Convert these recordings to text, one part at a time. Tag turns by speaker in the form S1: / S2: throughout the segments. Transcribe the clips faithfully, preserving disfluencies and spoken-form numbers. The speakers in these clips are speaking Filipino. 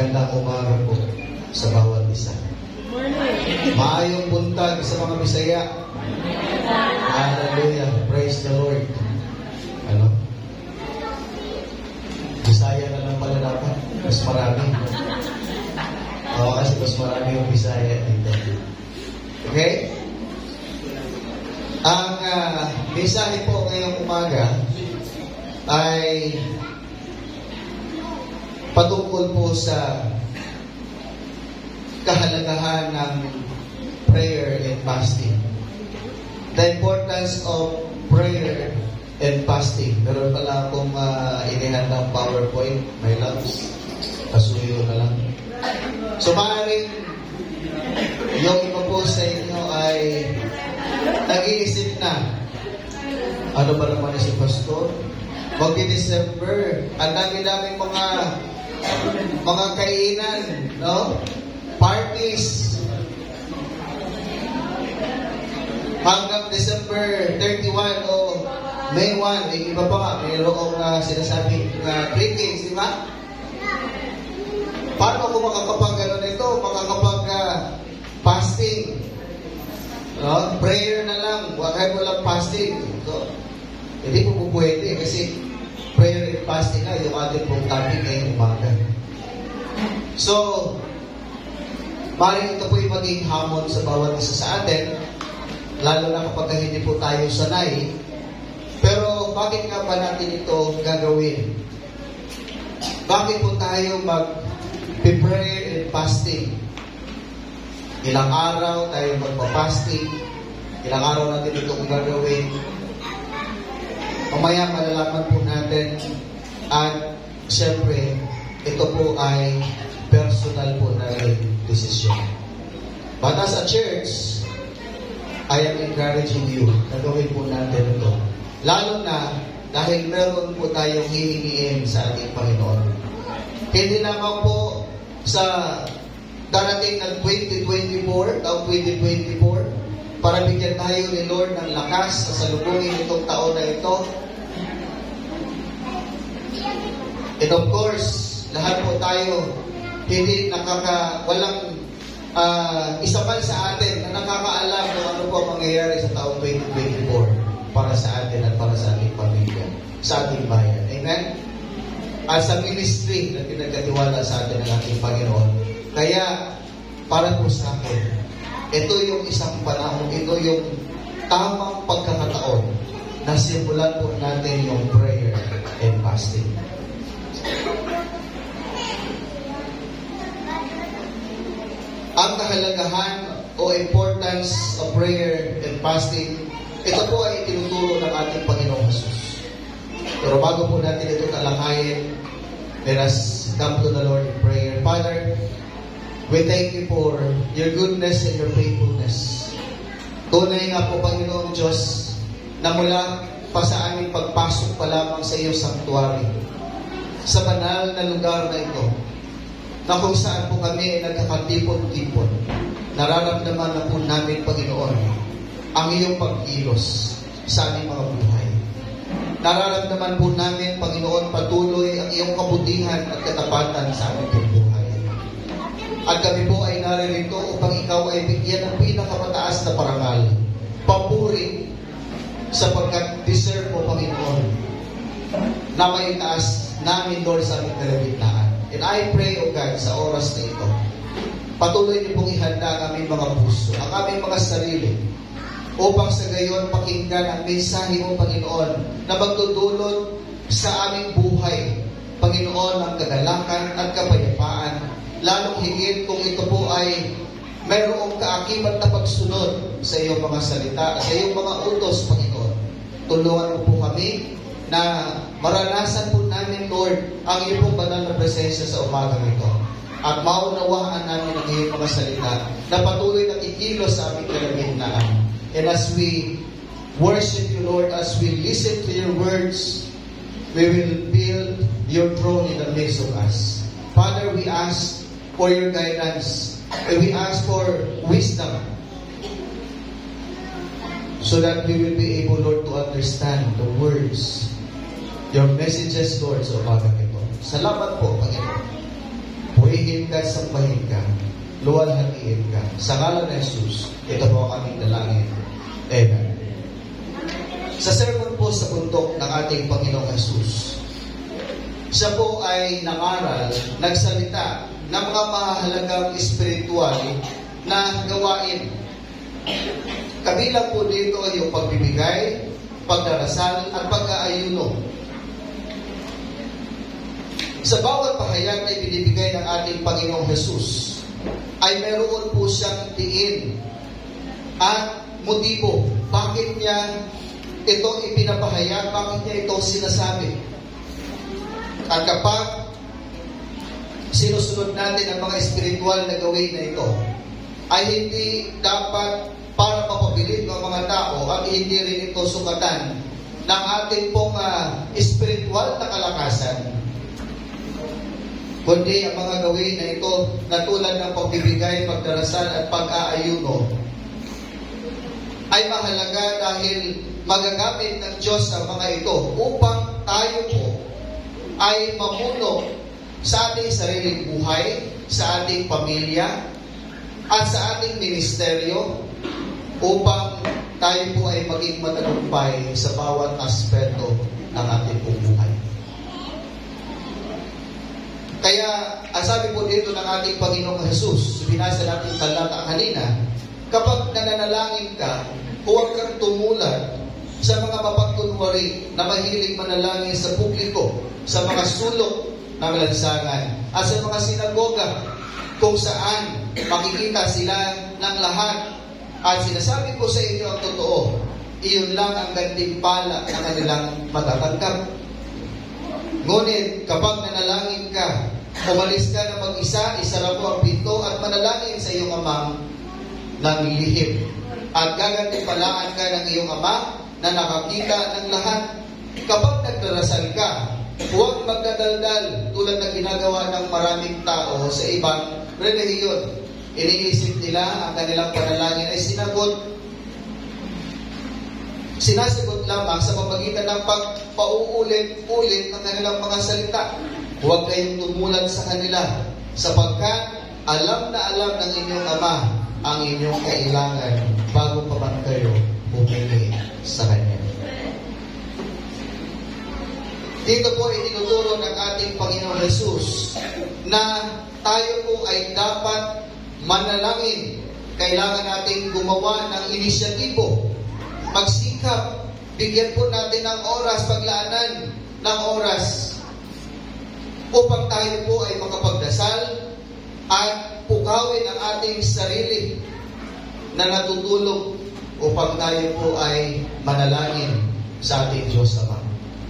S1: Magandang umaga po sa bawat isa. Maayong buntag sa mga Bisaya. Hallelujah. Praise the Lord. Ano? Bisaya na lang pala dapat. Mas marami. Oo, kasi mas marami yung Bisaya dito. Okay? Ang uh, mensahe po ngayong umaga ay patungkol po sa kahalagahan ng prayer and fasting. The importance of prayer and fasting. Meron pala akong uh, inihandang PowerPoint, my loves. Pasuyo na lang. So maaaring yung iba po sa inyo ay nag-iisip na, ano ba naman si Pastor? Mag-December, ang dami-daming mga mga kainan, no? Parties. Hanggang December thirty-one o May first, eh, iba pa nga, mayroong uh, sinasabi na drinking, di ba? Paano ako makakapag-ano nito? Makakapag-fasting? Uh, no? Prayer na lang, wakay mo lang fasting. So, hindi po po pwede kasi prayer and fasting na yung ating pong topic ngayong umaga. So, maaaring ito po yung maging hamon sa bawat isa sa atin, lalo na kapag hindi po tayo sanay. Pero bakit nga ba natin ito gagawin? Bakit po tayo mag-prayer and fasting? Ilang araw tayo magpa-fasting, ilang araw natin ito gagawin. Mamaya malalaman po natin at siyempre ito po ay personal po na decision. But as a church, I am encouraging you na gawin po natin ito. Lalo na dahil meron po tayong hihingiin sa ating Panginoon. Hindi naman po sa darating ng twenty twenty-four, taong twenty twenty-four, para bigyan tayo ni Lord ng lakas sa salubungin itong taon na ito. And of course, lahat po tayo hindi nakaka, walang uh, isa man sa atin na nakakaalam kung ano po mangyayari sa taong twenty twenty-four para sa atin at para sa ating pamilya, sa ating bayan. Amen? As a ministry na pinagkatiwala sa atin ng ating Panginoon. Kaya, para po sa akin, ito yung isang panahon, ito yung tamang pagkakataon na simulan po natin yung prayer and fasting. Ang kahalagahan o importance of prayer and fasting, ito po ay tinuturo ng ating Panginoong Jesus. Pero bago po natin ito talakayin, let us come to the Lord in prayer. Father, we thank you for your goodness and your faithfulness. Tunay nga po, Panginoong Diyos, na mula pa sa aming pagpasok pa lamang sa iyong sanctuary, sa banal na lugar na ito, na kung saan po kami ay nagkakatipon-tipon, nararamdaman na po namin, Panginoon, ang iyong pag-ilos sa aming mga buhay. Nararamdaman po namin, Panginoon, patuloy ang iyong kabutihan at katapatan sa aming buhay. At kami po ay naririto upang ikaw ay bigyan ng pinakamataas na parangal, papuri, sapagkat deserve mo, Panginoon, na may taas namin, Lord, sa aming kalagitnaan. And I pray, O God, sa oras na ito, patuloy niyo pong ihanda ang aming mga puso, ang aming mga sarili, upang sa gayon pakinggan ang mensahe mo, Panginoon, na magdudulot sa aming buhay, Panginoon, ang kagalakan at kapayapaan, lalong higit kung ito po ay mayroong kaakibat na pagsunod sa iyong mga salita, sa iyong mga utos, Panginoon. Tulungan mo po kami na maranasan po namin, Lord, ang iyong pong banal na presensya sa umagang ito. At maunawaan namin ang iyong mga salita na patuloy na kikilos sa aming kalagitnaan. And as we worship you, Lord, as we listen to your words, we will build your throne in the midst of us. Father, we ask for your guidance. And we ask for wisdom so that we will be able, Lord, to understand the words, your messages, Lord, sa umagang ito. Salamat po, Panginoon. Purihin pagkat sambahin ka, luwalhatiin ka. Sa ngalan ng Jesus, ito po ang aming dalangin. Amen. Sa sermon po sa bundok ng ating Panginoong Jesus, siya po ay nangaral, nagsalita ng mga mahalagang espiritual na gawain. Kabilang po dito yung pagbibigay, pagdarasal, at pag-aayuno. Sa bawat pahayag na ibinibigay ng ating Panginoong Jesus, ay meron po siyang tiin at motibo. Bakit niya ito ipinapahayag? Bakit niya ito sinasabi? At kapag sinusunod natin ang mga espiritual na gawin na ito, ay hindi dapat para mapabilib ng mga tao at hindi rin ito sukatan ng ating pong uh, espiritual na kalakasan. Kundi ang mga gawin na ito na tulad ng pagbibigay, pagdarasal at pag-aayuno ay mahalaga dahil magagamit ng Diyos ang mga ito upang tayo po ay mamuno sa ating sariling buhay, sa ating pamilya, at sa ating ministeryo upang tayo po ay maging matagumpay sa bawat aspeto ng ating buhay. Kaya, ang sabi po dito ng ating Panginoong Jesus, binasa natin talata kanina, kapag nananalangin ka, huwag kang tumulad sa mga mapagkunwari na mahilig manalangin sa publiko, sa mga sulok ng lansangan, at sa mga sinagoga, kung saan makikita sila ng lahat. At sinasabi ko sa inyo ang totoo, iyon lang ang gantimpala na kanilang matatanggap. Ngunit kapag nanalangin ka, umalis ka na mag-isa, isara mo ang pinto at manalangin sa iyong amang nanglilihim. At gagantimpalaan ka ng iyong ama na nakakita ng lahat. Kapag nagdarasal ka, huwag magdadaldal tulad ng ginagawa ng maraming tao sa ibang relihiyon. Iniisip nila ang kanilang panalangin ay sinagot sinasagot lamang sa pamamagitan ng pagpauulit-ulit ng kanilang mga salita. Huwag kayong tumulad sa kanila, sapagkat alam na alam ng inyong Ama ang inyong kailangan bago pa man kayo pumili sa Kanya. Dito po itinuturo ng ating Panginoon Jesus na tayo po ay dapat manalangin. Kailangan natin gumawa ng inisyatibo, magsikap, bigyan po natin ng oras, paglaanan ng oras upang tayo po ay makapagdasal at pukawin ang ating sarili na natutulog upang tayo po ay manalangin sa ating Diyos Ama.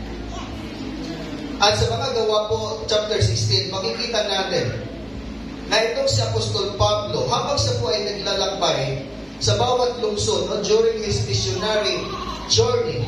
S1: At sa mga gawa po, chapter sixteen, makikita natin na itong si Apostol Pablo, habang siya po ay naglalakbay sa bawat lungsod no, during his missionary journey,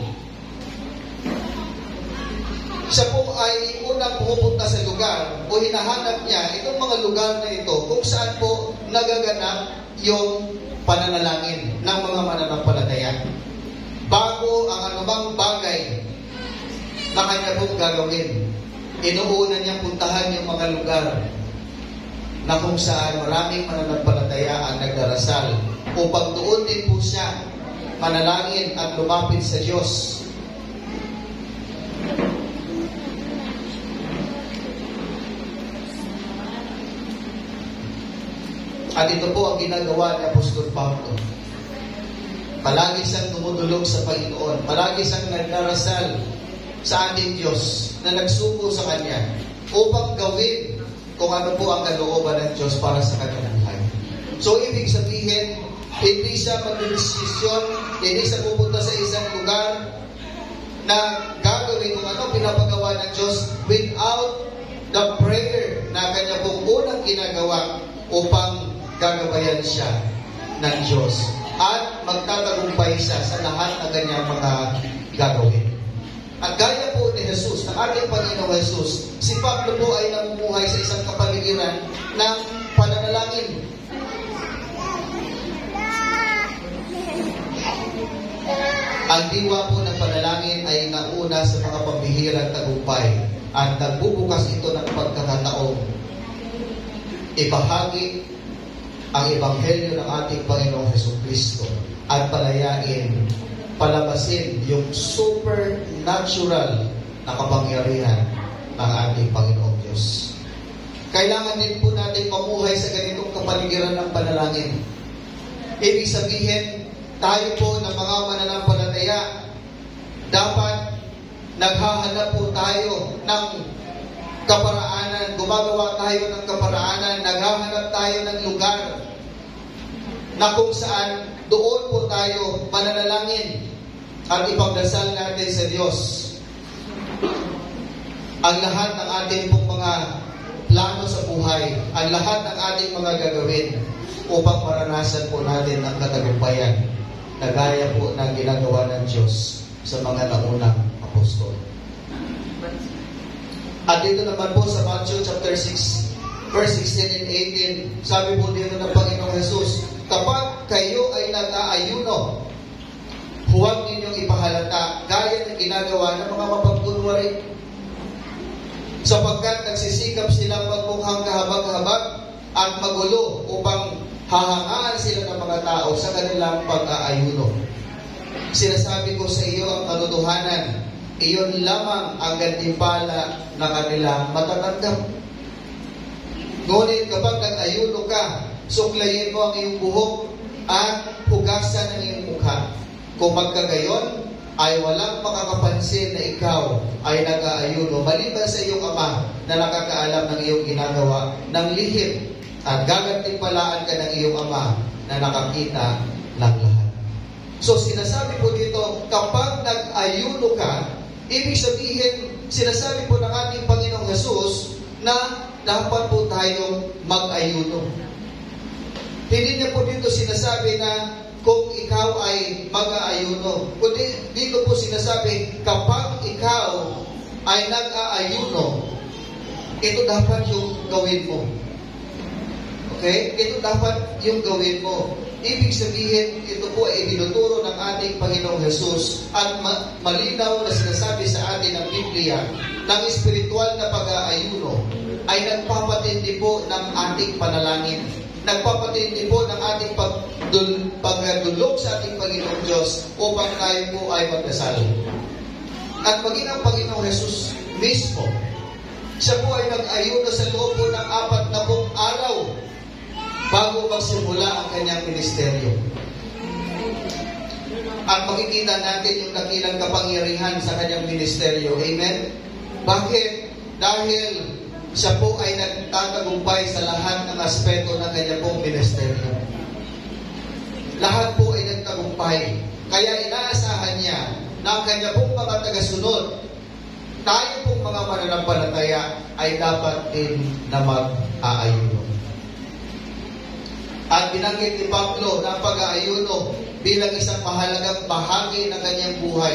S1: siya po ay unang pumupunta sa lugar o hinahanap niya itong mga lugar na ito kung saan po nagaganap yung pananalangin ng mga mananampalataya. Bago ang anumang bagay na kanya pong gagawin, inuuna niyang puntahan yung mga lugar na kung saan maraming mananampalataya ang nagdarasal upang doon din po siya manalangin at lumapit sa Diyos. At ito po ang ginagawa ni Apostol Pablo. Palagi siyang tumutulog sa Panginoon. Palagi siyang nagdarasal sa ating Diyos na nagsuko sa Kanya upang gawin kung ano po ang kalooban ng Diyos para sa kanyang buhay. So, ibig sabihin, hindi siya mag-desisyon, hindi siya pupunta sa isang lugar na gagawin kung ano pinapagawa ng Diyos without the prayer na kanya pong unang ginagawa upang gagabayan siya ng Diyos at magtatagumpay siya sa lahat ng kanyang mga gagawin. At gaya po ni Jesus, ng ating Panginoong Jesus, si Pablo po ay namumuhay sa isang kapaligiran ng pananalangin. Ang diwa po ng panalangin ay nauna sa mga pambihirang tagumpay at nagbubukas ito ng pagkakataon ibahagi ang ebanghelyo ng ating Panginoong Jesucristo at palayain, palabasin yung supernatural na kapangyarihan ng ating Panginoong Diyos. Kailangan din po natin mamuhay sa ganitong kapaligiran ng panalangin. Ibig sabihin, tayo po ng mga mananampalataya, dapat naghahanap po tayo ng kaparaanan, gumagawa tayo ng kaparaanan, naghahanap tayo ng lugar na kung saan doon po tayo mananalangin at ipagdasal natin sa Diyos ang lahat ng ating pong mga plano sa buhay, ang lahat ng ating mga gagawin upang maranasan po natin ang katagumpayan na gaya po ng ginagawa ng Diyos sa mga naunang apostol. At dito naman po sa Matthew chapter six, verse sixteen and eighteen, sabi po dito ng Panginoong Jesus, kapag kayo ay nag-aayuno, huwag ninyong ipahalata gaya ng ginagawa ng mga mapagkunwari, sapagkat nagsisikap silang magmukhang kahabag-habag at magulo upang hahangaan sila ng mga tao sa kanilang pag-aayuno. Sinasabi ko sa iyo ang katotohanan, iyon lamang ang gantimpala na kanilang matatanggap. Ngunit kapag nag-ayuno ka, suklayin mo ang iyong buhok at hugasan ang iyong mukha. Kung magkagayon, ay walang makakapansin na ikaw ay nag-aayuno maliban sa iyong ama na nakakaalam ng iyong ginagawa ng lihim, at gagantimpalaan ka ng iyong ama na nakakita ng lahat. So sinasabi po dito, kapag nag-ayuno ka, ibig sabihin, sinasabi po ng ating Panginoong Jesus na dapat po tayong mag-ayuno. Hindi niya po dito sinasabi na kung ikaw ay mag-aayuno. Kundi dito po sinasabi, kapag ikaw ay nag-aayuno, ito dapat yung gawin mo. Okay? Ito dapat yung gawin mo. Ibig sabihin, ito po ay ibinuturo ng ating Panginoong Jesus at ma- malinaw na sinasabi sa atin ng Biblia ng espiritual na pag-aayuno ay nagpapatindi po ng ating panalangin. Nagpapatindi po ng ating pagdul- pagdulog sa ating Panginoong Diyos upang tayo po ay magdasal. At maging ang Panginoong Jesus mismo, siya po ay nag-ayuno sa loob po ng apat na pong araw bago magsimula ang kanyang ministeryo. At makikita natin yung dakilang kapangyarihan sa kanyang ministeryo. Amen? Bakit? Dahil siya po ay nagtatagumpay sa lahat ng aspeto ng kanyang pong ministeryo. Lahat po ay nagtagumpay. Kaya inaasahan niya na ang kanyang pong mga tagasunod, tayo pong mga mananampalataya ay dapat din na mag-aayuno. At binanggit ni Pablo na ang pag-aayuno bilang isang mahalagang bahagi ng kanyang buhay.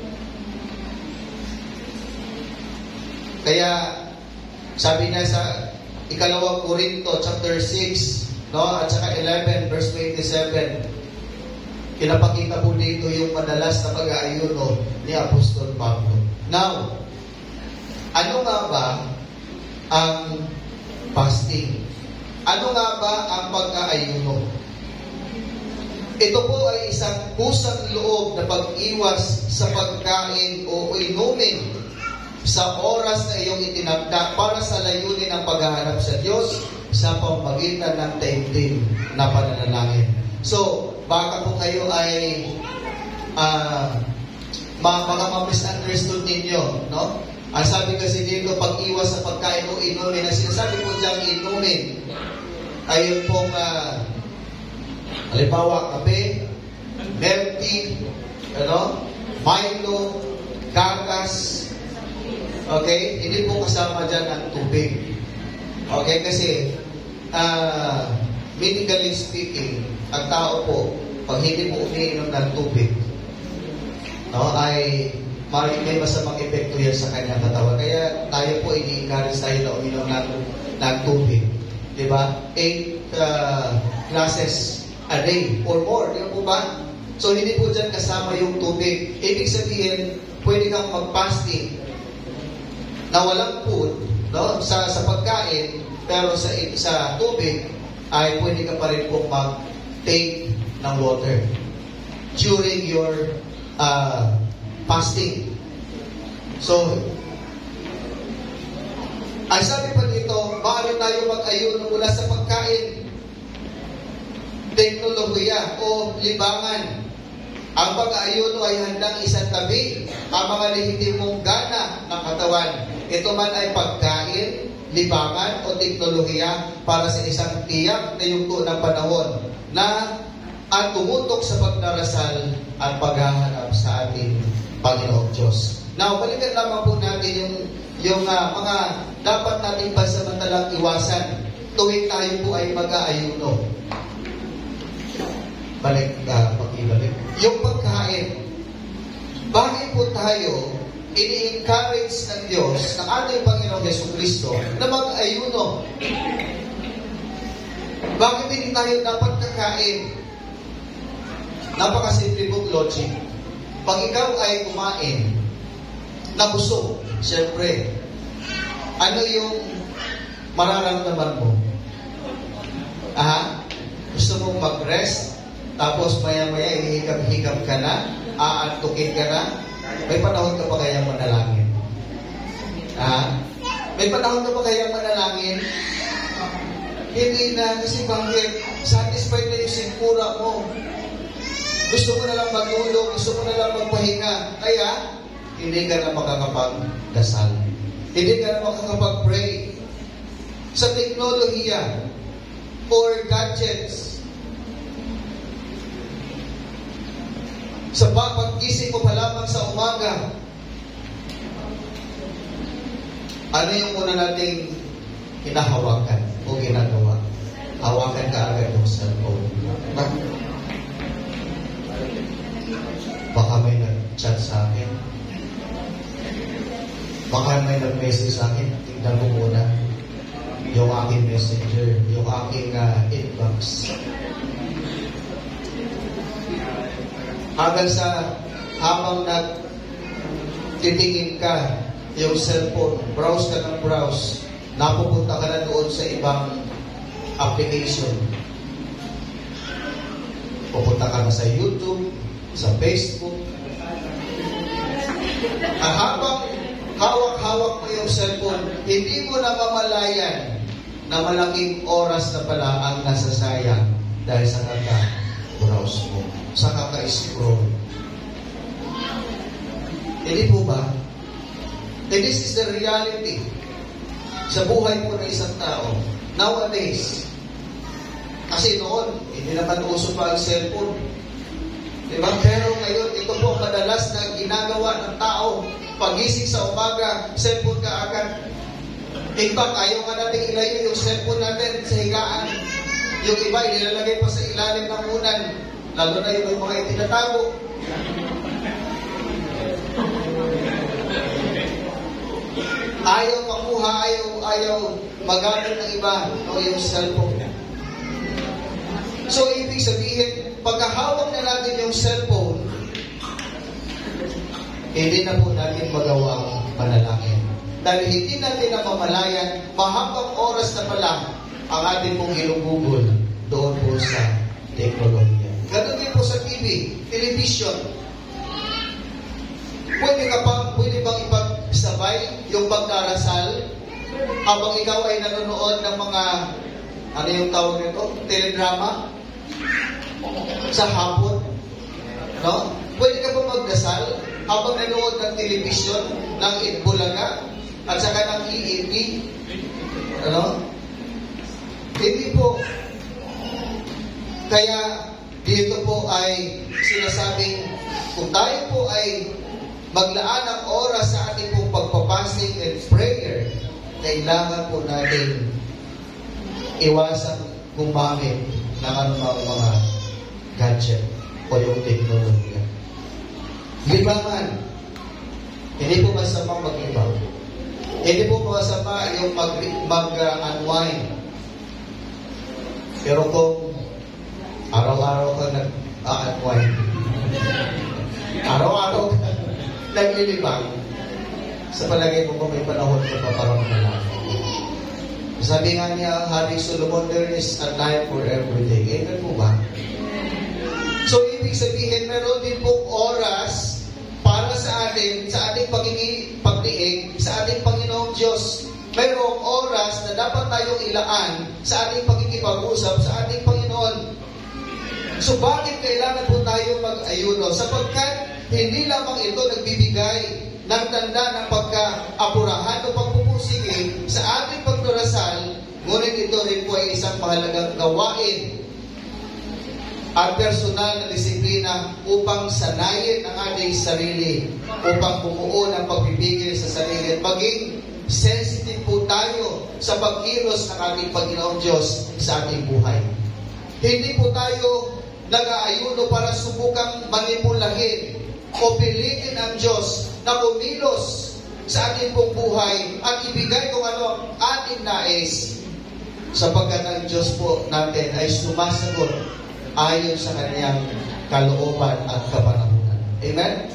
S1: Kaya sabi niya sa ikalawang Korinto chapter six, no, at saka eleven verse twenty-seven, pinapakita po dito yung madalas na pag-aayuno ni Apostol Pablo. Now, ano nga ba ang fasting? Ano nga ba ang pag-aayuno? Ito po ay isang kusang loob na pag-iwas sa pagkain o inumin sa oras na iyong itinagda para sa layunin ng paghahanap sa Diyos sa pamamagitan ng taimtim na pananalangin. So, baka po kayo ay uh, mga ma-misunderstood ninyo, no? Ang sabi kasi dito, pag-iwas sa pagkain o inumin, ang sinasabi po diyang inumin ay yung pong uh, halimbawa, kape, milk tea, ano, Milo, gatas, okay? Hindi po kasama dyan ang tubig. Okay? Kasi, uh, medically speaking, ang tao po, pag hindi po umiinom ng tubig, no, ay may masamang epekto yan sa kanyang katawan. Kaya tayo po, ini-encourage tayo na uminom ng, ng tubig. Diba? Eight uh, glasses a day or more. Di po ba? So, hindi po dyan kasama yung tubig. Ibig sabihin, pwede kang mag-fasting na walang food, no, sa, sa pagkain, pero sa, sa tubig ay pwede ka pa rin pong mag-take ng water during your uh, fasting. So, ay sabi pa dito, maaari tayo mag-ayuno mula sa pagkain, teknolohiya o libangan. Ang pag-ayuno ay handang isantabi ang mga lehitimong gana ng katawan. Ito man ay pagkain, libangan o teknolohiya para sa isang tiyak na yugto ng panahon na at tumutok sa pagdarasal at paghahanap sa ating Panginoong Diyos. Now, balikan lamang po natin yung, yung uh, mga dapat nating pansamantalang iwasan tuwing tayo po ay mag-aayuno. Balik, uh, pag-ibalik. Yung pagkain. Bakit po tayo ini-encourage ng Diyos, ng ating Panginoong Jesucristo, na mag-ayuno? Bakit hindi tayo dapat kakain? Napakasimple pong logic. Pag ikaw ay kumain, nabusog, siyempre, ano yung mararamdaman mo? Aha? Gusto mong mag-rest, tapos maya-maya ihikap-hikap ka na, aantukin ka na, may panahon ka pa kayang manalangin? Aha? May panahon ka pa kayang manalangin? Hindi na, kasi bakit? Satisfied na yung sikura mo. Gusto mo na lang matulog, gusto mo na lang magpahinga. Kaya, hindi ka na makakapagdasal. Hindi ka na makakapag-pray. Sa teknolohiya or gadgets, sa paggising mo pa lamang sa umaga, ano yung muna nating hinahawakan o ginagawa? Hawakan ka agad ng cellphone. Baka may nag-chat sa akin. Baka may nag-message sa akin. Tignan ko muna yung aking messenger, yung aking uh, inbox. Hanggang sa habang nagtitingin ka yung cellphone, browse ka ng browse, napupunta ka na doon sa ibang application. Pupunta ka na sa YouTube, sa Facebook. At habang hawak-hawak mo yung cellphone, hindi mo na mamalayan na malaking oras na pala ang nasasayang dahil sa kaka-browse mo, sa kaka-scroll. Hindi po ba? And this is the reality sa buhay po ng isang tao. Nowadays, kasi noon, hindi naman uso pa ang cellphone. Diba? Pero ngayon, ito po madalas na ginagawa ng tao. Pagising sa umaga, cellphone ka agad. In fact, ayaw nga natin ilayo yung cellphone natin sa higaan. Yung iba, nilalagay pa sa ilalim ng unan. Lalo na yung mga itinatago. Ayaw makuha, ayaw, ayaw magamit ng iba o yung cellphone. So, ibig sabihin, pagkahawak na natin yung cellphone, hindi na po natin magawang manalangin. Dahil hindi natin namamalayan, mahabang oras na pala ang ating pong ginugugol doon po sa teknolohiya. Ganun din po sa T V, television. Pwede ka pa, pwede bang ipagsabay yung pagdarasal habang ikaw ay nanonood ng mga, ano yung tawag nito? Teledrama? Sa hapon, no? Pwede ka pa magdasal habang nanood ng television, ng Itbulaga, at saka ng E A P, ano? Hindi po. Kaya, dito po ay sinasabing, kung tayo po ay maglaan ng oras sa ating pong pagpapasting and prayer, kailangan po natin iwasan gumamit ng anumang mga gadget o yung teknolohiya. Libangan. Hindi po masama mag-libang. Hindi po masama yung mag-unwind. Uh, Pero kung araw-araw ka nag-unwind, araw-araw ka naglilibang, sa palagay mo kung may panahon ka pa para manalangin. Sabi nga niya, Hari Solomon, there is a time for everything. Eh, ganun po ba? So, ibig sabihin, meron din pong oras para sa atin, sa ating pagiging pagdiig, sa ating Panginoong Diyos. Mayroong oras na dapat tayong ilaan sa ating pagkikipag-usap sa ating Panginoon. So bakit kailangan po tayo mag-ayuno? Sapagkat hindi lamang ito nagbibigay ng tanda ng pagka-apurahan o pagpupusigi sa ating pagdarasal, ngunit ito rin po ay isang mahalagang gawain at personal na disiplina upang sanayin ang ating sarili, upang bumuo ng pagbibigay sa sarili at maging sensitive po tayo sa pagkilos ng ating Panginoong Diyos sa ating buhay. Hindi po tayo nag-aayuno para subukang manipulahin o pilitin ang Diyos na kumilos sa ating pong buhay at ibigay kung ano ang ating nais, sapagkat ang Diyos po natin ay sumasagot ayon sa Kanyang kalooban at kapanahunan. Amen?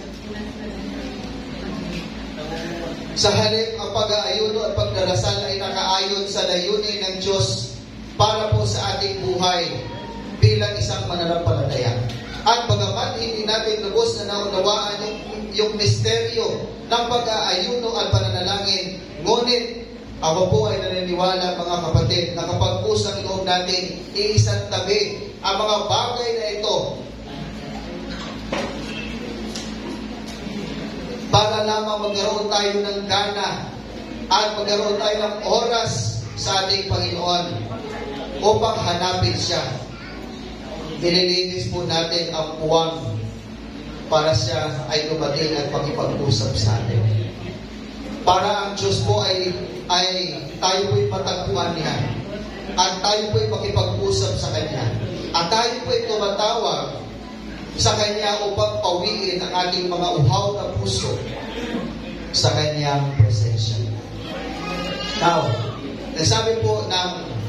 S1: Sa halip, ang pag-aayuno at pagdarasal ay nakaayon sa layunin ng Diyos para po sa ating buhay bilang isang mananampalataya. At bagaman hindi natin lubos na naunawaan yung, yung misteryo ng pag-aayuno at pananalangin, ngunit ako po ay naniniwala, mga kapatid, na kapag pusang loob natin iisang tabi ang mga bagay na ito para lamang magkaroon tayo ng gana at magkaroon tayo ng oras sa ating Panginoon upang hanapin siya. Nililinis po natin ang puwang para siya ay dumating at makipag-usap sa atin. Para ang Diyos po ay, ay tayo po'y matagpuan niya at tayo po'y makipag-usap sa Kanya at tayo po'y tumatawag sa Kanya upang pawiin ang ating mga uhaw na puso sa Kanyang presensya. Now, nasabi po ng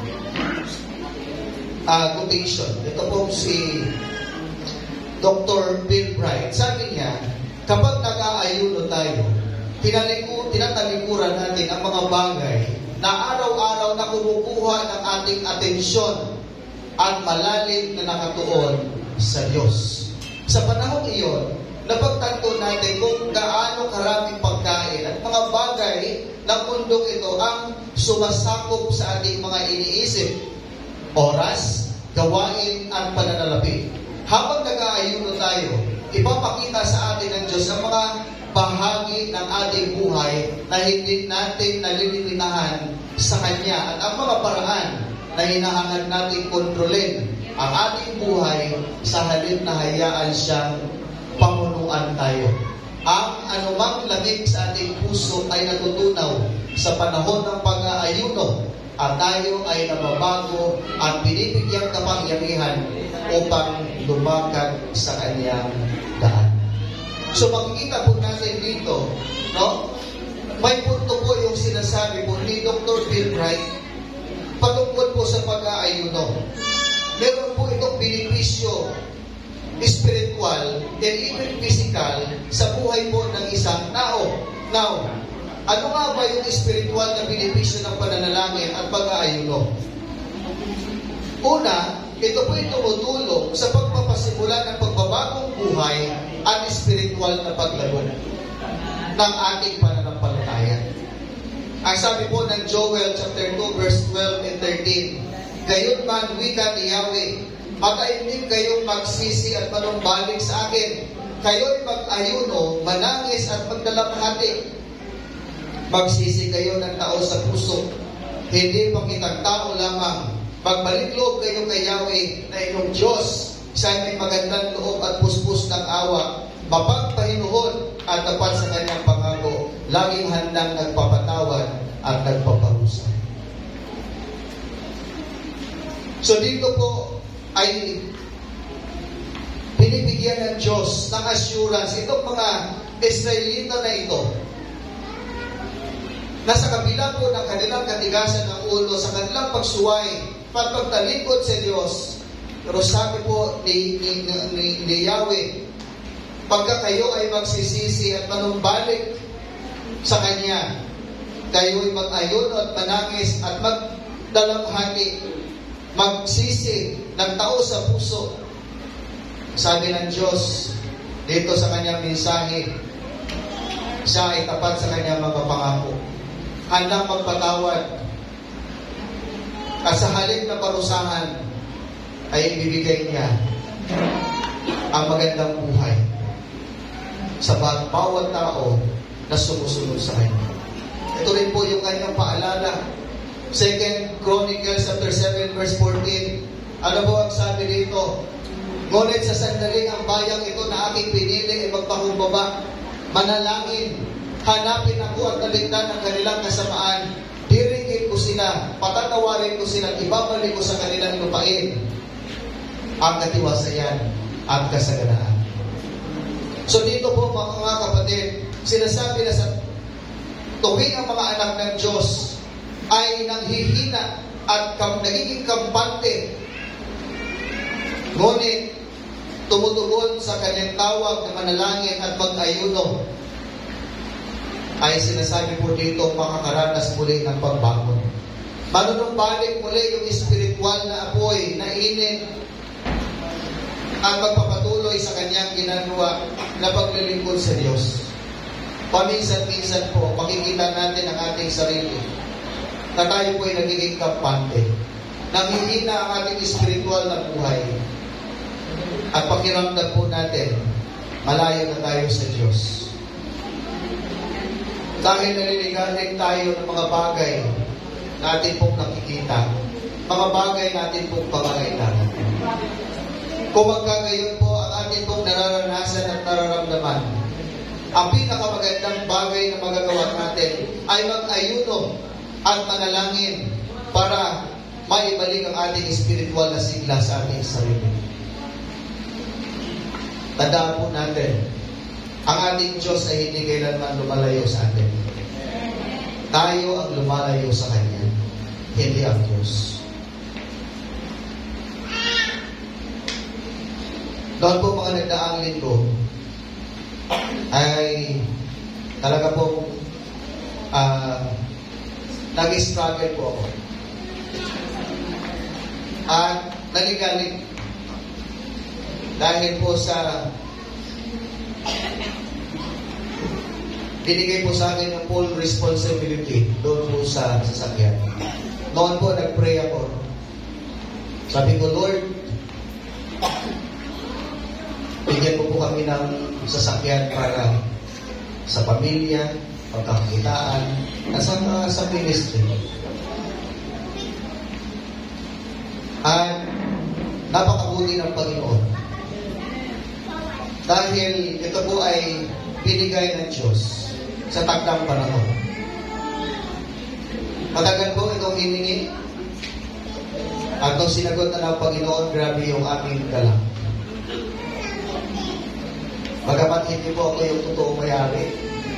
S1: uh, quotation, ito po si Doctor Bill Bright. Sabi niya, kapag nag-aayuno tayo, tinaliku, tinatalikuran natin ang mga bagay na araw-araw na kumukuha ng ating atensyon at malalim na nakatuon sa Diyos. Sa panahon iyon, napagtanto natin kung gaano karaming pagkain at mga bagay ng mundong ito ang sumasakop sa ating mga iniisip, oras, gawain at pananalapi. Habang nag-aayuno tayo, ipapakita sa atin ng Diyos ang mga bahagi ng ating buhay na hindi natin nalilimitahan sa Kanya at ang mga paraan na hinahangad natin kontrolin ang ating buhay sa halip na hayaan siyang pamunuan tayo. Ang anumang lamig sa ating puso ay natutunaw sa panahon ng pag-aayuno at tayo ay nababago at binibigyang kapangyarihan upang lumakad sa Kanyang daan. So makikita po natin dito, no? May punto po yung sinasabi po ni Doctor Bill Bright patungkol po sa pag-aayuno. Meron po itong benepisyo spiritual and even physical sa buhay po ng isang tao. Now, ano nga ba yung spiritual na benepisyo ng pananalangin at pag-aayuno? Una, ito po ay tumutulong sa pagpapasimula ng pagbabagong buhay at spiritual na paglago ng ating pananampalataya. Ang sabi po ng Joel chapter two verse twelve and thirteen, gayon man wika ni Yahweh, mataimlim kayong magsisi at manumbalik sa akin. Kayo'y mag-ayuno, manangis at magdalapahati. Magsisi kayo ng tao sa puso, hindi pakitang tao lamang. Magbalik loob kayo kay Yahweh na inyong Diyos, siya'y may magandang loob at puspos ng awa, mapagpahinuhon at tapat sa Kanyang pangako, laging handang nagpapatawad at nagpaparusa. So dito po ay binibigyan ng Diyos ng assurance itong mga Israelita na ito na sa kabila po ng kanilang katigasan ng ulo, sa kanilang pagsuway at pagtalikod sa Diyos, pero sabi po ni, ni, ni, ni Yahweh, pagka kayo ay magsisisi at manumbalik sa Kanya, kayo ay mag-ayuno at manangis at mag dalamhati, magsisi ng tao sa puso. Sabi ng Diyos dito sa kanyang mensahe, siya ay tapat sa kanyang mga pangako, handang magpatawad, at sa halip na parusahan ay ibibigay niya ang magandang buhay sa bawat tao na sumusunod sa kanya. Ito rin po yung kanyang paalala. Second Chronicles chapter seven verse fourteen. Ano po ang sabi dito? Ngunit sa sandaling ang bayang ito na aking pinili ay magpakumbaba, manalangin, hanapin ako at talikdan ang kanilang kasamaan, dirigin ko sila, patatawarin ko sila, ibabalik ko sa kanilang lupain ang katiwasayan at kasaganaan. So dito po mga kapatid, sinasabi na sa tuwing ang mga anak ng Diyos ay nanghihina at kam, nagiging kampante, ngunit tumutugon sa kanyang tawag na manalangin at mag-ayuno, ay sinasabi po dito makakaranas muli ng pagbangon. Manunumbalik muli yung espiritual na apoy, na init, at magpapatuloy sa kanyang ginagawa na paglilingkod sa Diyos. Paminsan-minsan po, makikita natin ang ating sarili na tayo po ay nagiging kampante. Nanghihina ang ating espiritual na buhay. At pakiramdam po natin, malayo na tayo sa Diyos. Dahil naliligalig tayo ng mga bagay natin pong nakikita, mga bagay natin pong pangangailangan. Kung magkagayon po ang atin pong nararanasan at nararamdaman, ang pinakamagandang bagay na magagawa natin ay mag-ayuno at manalangin para maibalik ang ating espiritual na sigla sa ating sarili. Tandaan po natin, ang ating Diyos ay hindi kailanman lumalayo sa atin. Tayo ang lumalayo sa Kanya, hindi ang Diyos. Noon po mga nagdaang linggo, ay talaga pong uh, nag-struggle po ako. At naligalig dahil po sa binigay po sa akin yung full responsibility doon po sa sasakyan. Noon po nag-pray ako. Sabi ko, Lord, bigyan mo po kami ng sasakyan para sa pamilya, pagkakitaan, at sa, sa ministry. At napakabuti ng Panginoon. Dahil ito po ay binigay ng Diyos sa takdang panahon. Matagal po itong hiningi. At nung sinagot na ng Panginoon, grabe yung aming dala. Bagamat hindi po ako yung totoong mayari.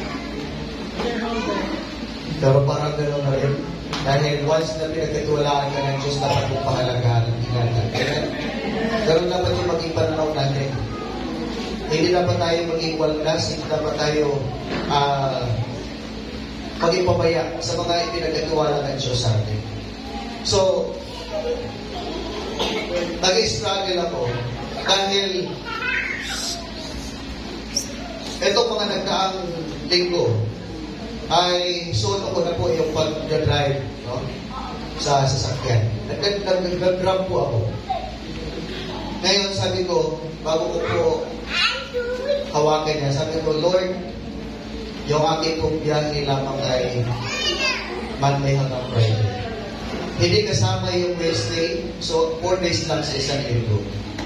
S1: Pero parang gano'n na rin. Dahil once na pinagkatiwalaan ka ng Diyos, dapat mong pahalagaan ang ingatan. Gano'n dapat yung maging pananaw natin. Hindi dapat tayo maging waldas, hindi dapat tayo uh, maging pabaya sa mga ipinagkatiwala ng Diyos sa atin. So, nag-struggle ako dahil itong mga nagdaang linggo ay solo ko na po yung pag-drive, no? Sa sasakyan. Nag-grab po ako. Ngayon sabi ko, bago ko po hawakan niya, sabi ko, Lord, yung aking pong biyahe lamang ay Monday hanggang Friday. Hindi kasama yung Wednesday, so four days lang sa isang linggo.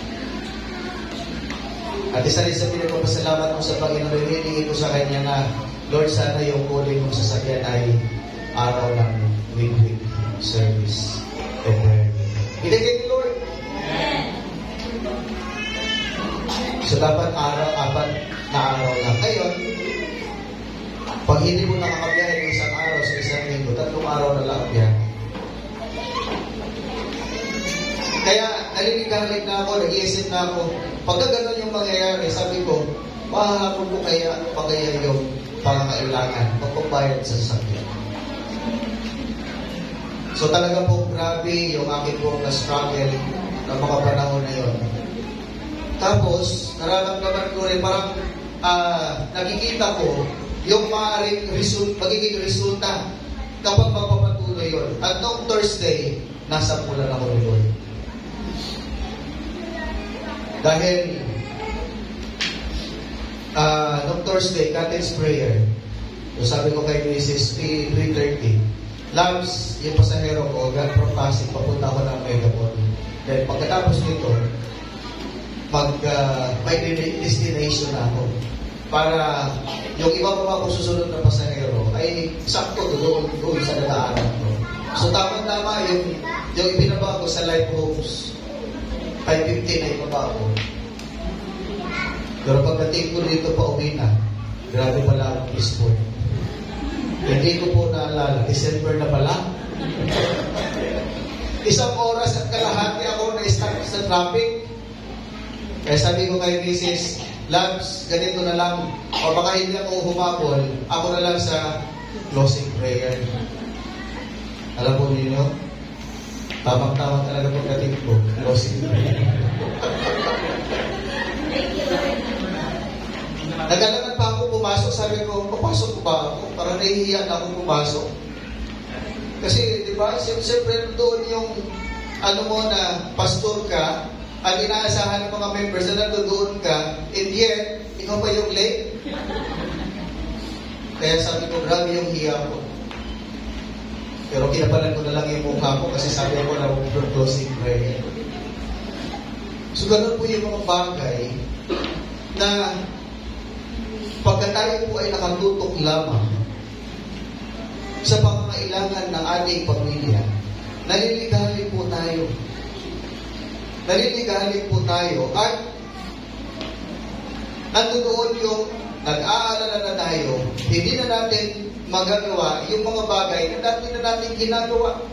S1: At isa rin sa pinagpapasalamat mo sa Panginoon, hinihingi ko sa Kanya na, Lord, sana yung calling mong sasakyan ay araw ng week-week service. Hinigin ni Lord. So dapat araw, apat na araw lang. Ngayon, pag hindi mo nakakabiyahe ng isang araw sa isang linggo, tatlong araw na lang ang biyahe. Kaya naliligalig na ako, nag-iisip na ako, pagka gano'n yung mangyayari, sabi ko, mahahapon ko kaya pa kaya yung pangangailangan, pagpabayad sa sasakyan. So So talaga po grabe yung aking po na-struggle ng mga panahon na yun. Tapos, nararamdaman ko rin parang uh, nakikita ko yung maaaring result, magiging resulta kapag magpapatuloy yun. At noong Thursday, nasa pulan ako ni Lord. Dahil uh, noong Thursday, Cottage Prayer, so sabi ko kay Missus three thirty, Labs, yung pasahero ko, from Pasig, papunta ako ng Megapol. Then pagkatapos nito, mag, uh, may destination na ako. Para yung iba pa mga susunod na pasahero ay sakto doon, doon sa dadaanan ko. So tama-tama yung, yung ibinaba ko sa Life Homes, five fifteen na ibaba ko. Pero pagdating ko dito pa uwi na, grabe pala ang peaceful. Hindi ko po naalala, December na pala. Isang oras at kalahati ako na-stuck sa traffic. Kaya sabi ko kay Missus Labs, ganito na lang, o baka hindi ako humabol, ako na lang sa closing prayer. Alam po ninyo, tamang-tama talaga pagdating ko, closing prayer. Nagalangan pa ako pumasok, sabi ko, papasok ko ba ako? Parang nahihiya na ako pumasok. Kasi, di ba, siyempre doon yung, ano mo na, pastor ka, ang inaasahan ng mga members na nandoon ka, and yet, ikaw pa yung late. Kaya sabi ko, grabe yung hiya ko. Pero kinapalan ko na lang yung mukha ko kasi sabi ko na closing prayer. So, ganun po yung mga bagay na pagka tayo po ay nakatutok lamang sa pangangailangan ng ating pamilya, naliligalig po tayo. Naliligalig po tayo at nandoon yung nag-aalala na tayo, hindi na natin magagawa yung mga bagay na dati na natin ginagawa.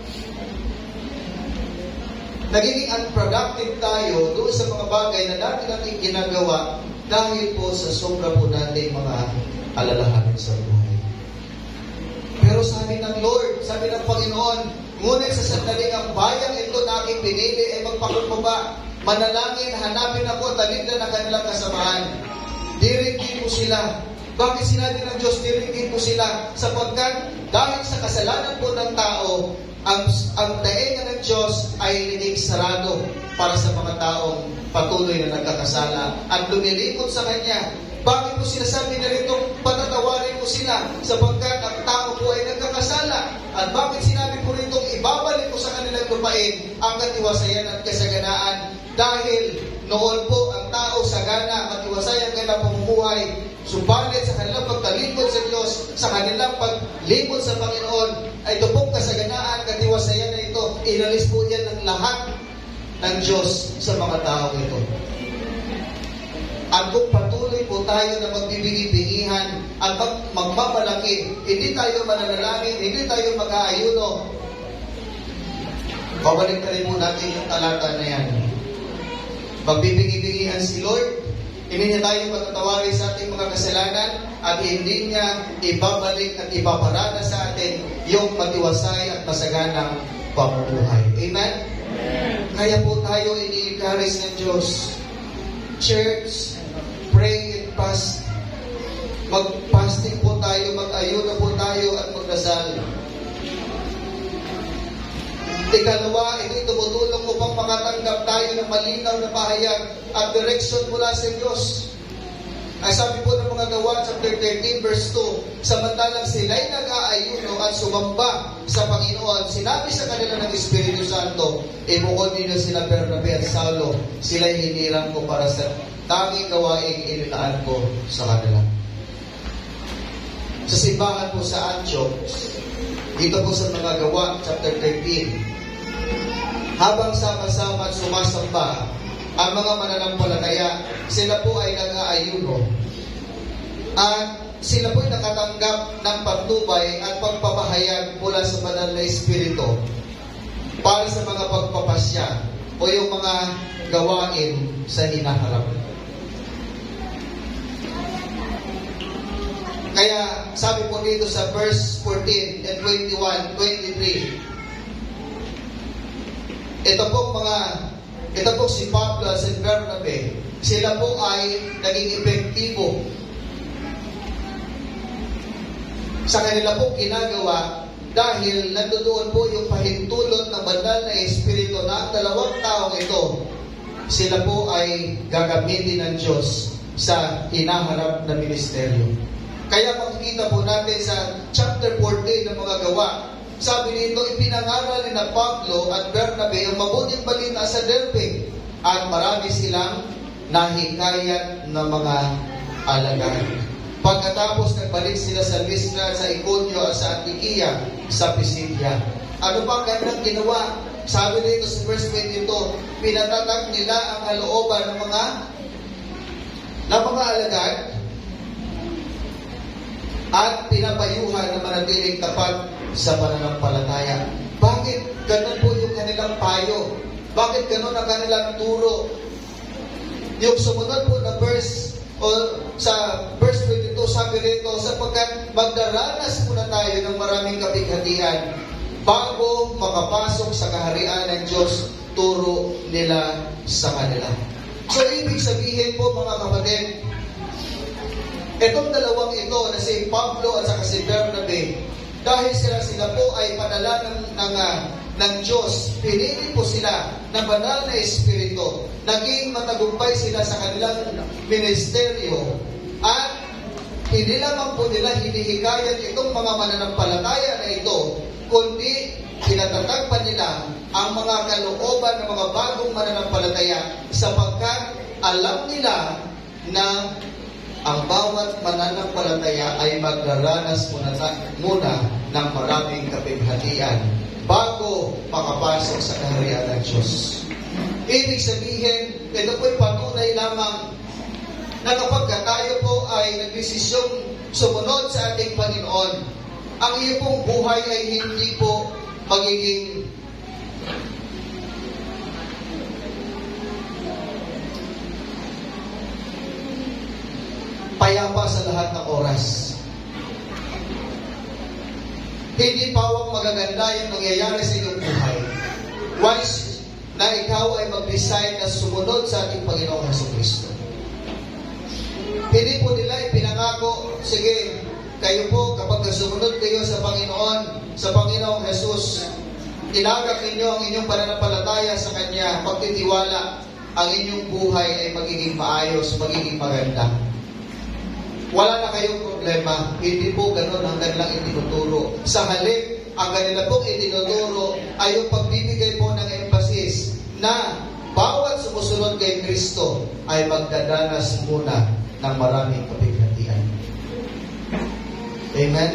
S1: Nagiging unproductive tayo doon sa mga bagay na dati natin ginagawa dahil po sa sobra po natin mga alalahanin sa buhay. Pero sabi ng Lord, sabi ng Panginoon, ngunit sa sandaling ang bayang ito na aking pinili ay magpakumbaba, manalangin, hanapin ako, talindan ang kanilang kasamahan. Dirigin mo sila. Bakit sinabi ng Diyos, dirigin mo sila? Sapagkat dahil sa kasalanan po ng tao, ang, ang daenga ng Diyos ay linig sarado para sa mga taong patuloy na nagkakasala at lumilikod sa Kanya. Bakit po sinasabi na rito, patatawarin mo sila sapagkat ang tao po ay nagkakasala? At bakit sinabi po rito, ibabalik mo sa kanilang lupain ang katiwasayan at kasaganaan? Dahil noon po ang tao sagana, matiwasay ang kanilang pamumuhay, subalit sa kanilang pagtalingkod sa Diyos, sa kanilang paglingkod sa Panginoon, ay ito pong kasaganaan, katiwasayan na ito, inalis po yan ng lahat ng Diyos sa mga tao ito. At kung patuloy po tayo na magbibigay-bingihan at mag magmamalaki, hindi tayo mananalangin, hindi tayo mag-aayuno, babalik na rin po natin yung talata na yan. Magbibigay-bingihan si Lord, hindi niya tayo patatawarin sa ating mga kasalanan at hindi niya ibabalik at ipaparada sa atin yung matiwasay at masaganang pamumuhay. Amen? Kaya po tayo ini-encourage ng Diyos. Church, pray and fast. Mag-fasting po tayo, mag-ayuno po tayo at magdasal. Ikalawa, ito'y tumutulong upang makatanggap tayo ng malinaw na pahayag at direksyon mula sa Diyos. Ay sabi po ng mga Gawa, chapter thirteen, verse two, samantalang sila'y nag-aayuno at sumamba sa Panginoon, sinabi sa kanila ng Espiritu Santo, ibukod ninyo sila Bernabe at Saulo, sila'y hinirang ko para sa tanging gawaing inilaan ko sa kanila. Sa simbahan po sa Antioch, dito po sa mga Gawa, chapter thirteen, habang sama-sama at sumasamba ang mga mananampalataya, sila po ay nag-aayuno at sila po ay nakatanggap ng pagtubay at pagpapahayag mula sa banal na Espiritu para sa mga pagpapasya o yung mga gawain sa hinaharap. Kaya sabi po dito sa verse fourteen and twenty-one, twenty-three, ito po mga, ito po si Pablo at si Bernabe, sila po ay naging epektibo sa kanila po ginagawa dahil nandoon po yung pahintulot ng banal na Espiritu na ang dalawang taong ito, sila po ay gagamitin ng Diyos sa hinaharap na ministeryo. Kaya makikita po natin sa chapter fourteen ng mga gawa, sabi nito, ipinangaral ni na Pablo at Bernabe ang mabuting balita sa Derbe at marami silang nahikayat ng mga alagad. Pagkatapos nagbalik sila sa Listra, sa Iconio at sa Antioquia, sa Pisidia. Ano ba kanilang ginawa? Sabi dito sa verse twenty-two, pinatatag nila ang kalooban ng mga ng mga alagad at pinapayuhan na manatiling tapat sa pananampalataya. Bakit ganun po yung kanilang payo? Bakit ganun ang kanilang turo? Yung sumunod po na verse o sa verse twenty-two, sabi rito, sapagkat magdaranas muna tayo ng maraming kapighatian bago makapasok sa kaharian ng Diyos, turo nila sa kanila. So, ibig sabihin po mga kapatid, itong dalawang ito na si Pablo at saka si Bernabe, dahil sila sila po ay padala ng, ng, uh, ng Diyos, pinili po sila ng banal na Espiritu, naging matagumpay sila sa kanilang ministeryo, at hindi lamang po nila hinihikayat itong mga mananampalataya na ito, kundi pinatatag pa nila ang mga kalooban ng mga bagong mananampalataya sapagkat alam nila na ang bawat mananampalataya ay magraranas muna, muna ng maraming kapighatian bago makapasok sa kaharian ng Diyos. Ibig sabihin, ito po'y patunay lamang na kapag tayo po ay nagdesisyong sumunod sa ating Panginoon, ang iyo pong buhay ay hindi po magiging payapa sa lahat ng oras. Hindi pawang magaganda yung nangyayari sa iyong buhay once na ikaw ay mag-decide na sumunod sa ating Panginoong Jesucristo. Hindi po nila ipinangako, sige, kayo po kapag sumunod kayo sa Panginoon, sa Panginoong Jesus, ilagak ninyo ang inyong pananampalataya sa Kanya, pagtitiwala, ang inyong buhay ay magiging maayos, magiging maganda. Wala na kayong problema. Hindi po ganun ang kanilang itinuturo. Sa halip, ang kanila pong itinuturo ay yung pagbibigay po ng emphasis na bawat sumusunod kay Kristo ay magdadanas muna ng maraming kapighatian. Amen?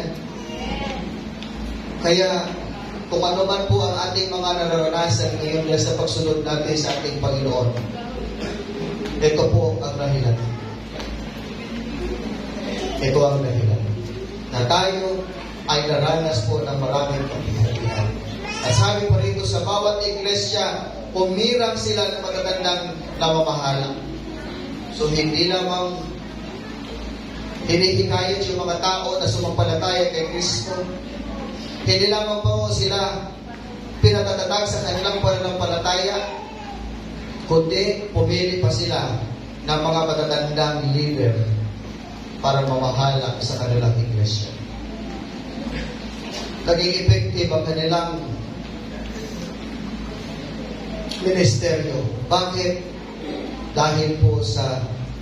S1: Kaya, kung ano man po ang ating mga nararanasan ngayon sa pagsunod natin sa ating Panginoon, ito po ang dahilan. Ito ang dahilan. Na tayo ay naranas po ng maraming kapighatian. At sabi pa rito, sa bawat iglesia, pumirang sila ng matatandang namamahala. So, hindi lamang hinihikayat yung mga tao na sumampalataya kay Kristo. Hindi lamang po sila pinatatatag sa kanilang pananampalataya, kundi pumili pa sila ng mga matatandang leader para mamahala sa kanilang iglesia. Naging effective ang kanilang ministeryo. Bakit? Dahil po sa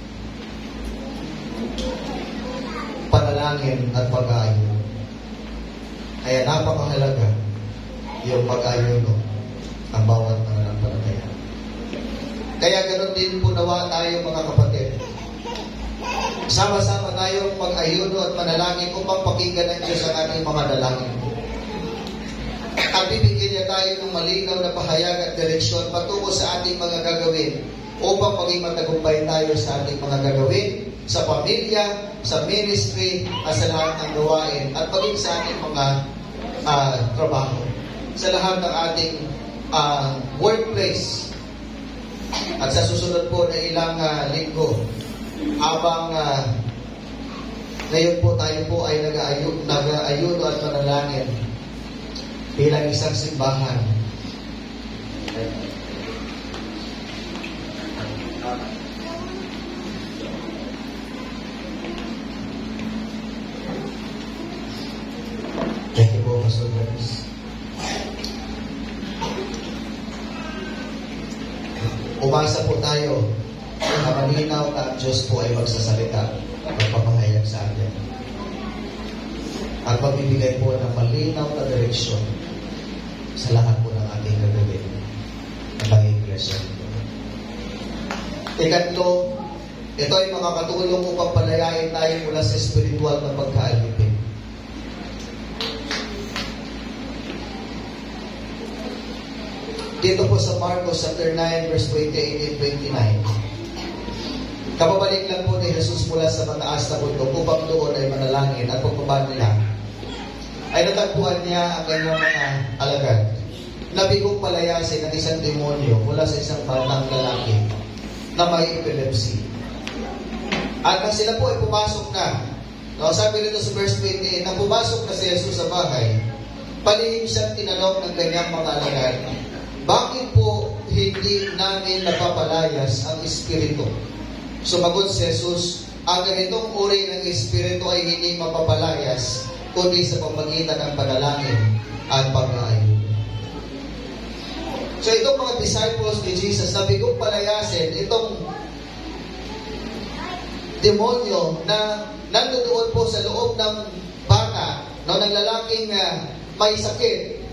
S1: panalangin at pag-aayon. Kaya napakahalaga yung pag-aayon ng bawat mananampalataya. Kaya ganoon din po nawa tayo mga kapatid. Sama-sama tayong mag-ayuno at manalangin upang pakinggan ng Diyos ang ating mga dalangin. At bibigyan niya tayo ng malinaw na pahayag at direksyon patungo sa ating mga gagawin upang maging matagumpay tayo sa ating mga gagawin, sa pamilya, sa ministry, at sa lahat ng gawain, at maging sa ating mga uh, trabaho. Sa lahat ng ating uh, workplace. At sa susunod po na ilang uh, linggo, habang uh, ngayon po tayo po ay nag-aayuno nag at manalangin bilang isang simbahan, Thank you po, Pastor Dennis. Umasa po tayo na malinaw na ang Diyos po ay magsasalita at magpapahayag sa atin. At magbibigay po ng malinaw na direksyon sa lahat po ng ating gagawin ng pag-iglesia. Ikatlo, ito ay makakatulong upang palayain tayo mula sa spiritual na pagkaalipin. Dito po sa Marcos chapter nine verse twenty-eight and twenty-nine. Kapabalik lang po ni Jesus mula sa mataas na bundok upang doon ay manalangin at pagbaba nila ay natagpuan niya ang kanyang mga alagad na bigong palayasin ng isang demonyo mula sa isang batang lalaki na may epilepsy. At nang sila po ay pumasok na, no, sabi rito sa verse twenty-eight, nang pumasok na si Jesus sa bahay, palihim siyang tinanong ng kanyang mga alagad, bakit po hindi namin napapalayas ang Espiritu? Sumagot si Jesus, ang ganitong uri ng Espiritu ay hindi mapapalayas, kundi sa pamagitan ng panalangin at pag-aayon. So itong mga disciples ni Jesus na bigong palayasin, itong demonyo na nandoon po sa loob ng bata, no, ng lalaking uh, may sakit.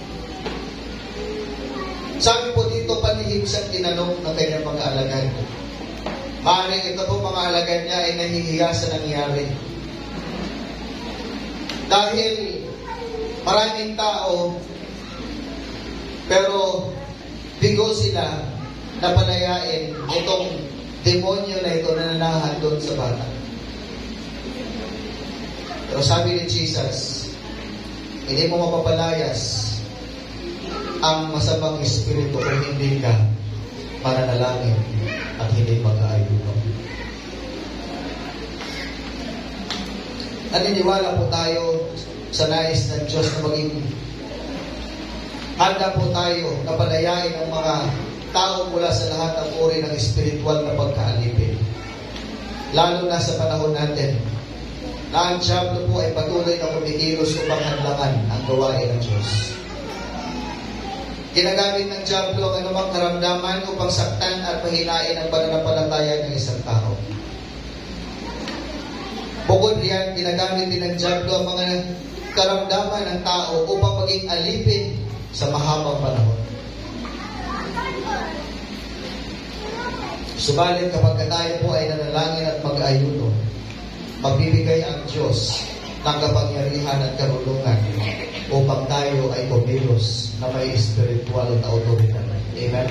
S1: Sabi po dito, palihim siyang tinanong ng kanyang mga alagad. Maaaring ito po mga alagad niya ay nahihiya sa nangyari. Dahil maraming tao, pero bigo sila na palayain itong demonyo na ito na nanahan doon sa bata. Pero sabi ni Jesus, hindi mo mapapalayas ang masamang espiritu kung hindi ka mananalangin at hindi mag-aayuno. Naniniwala po tayo sa nais ng Diyos na maging handa po tayo na palayain ang mga tao mula sa lahat ng uri ng espiritual na pagkaalipin. Lalo na sa panahon natin na ang diablo po ay patuloy na kumikilos upang hadlangan ang gawain ng Diyos. Ginagamit ng diablo ang anumang karamdaman upang saktan at pahinain ang pananampalataya ng isang tao. Bukod riyan, ginagamit din ng diablo ang mga karamdaman ng tao upang maging alipin sa mahabang panahon. Subalit kapag tayo po ay nanalangin at mag-ayuno, magbibigay ang Diyos ng kapangyarihan at karunungan upang tayo ay kumilos na may spiritual na autoridad. Amen?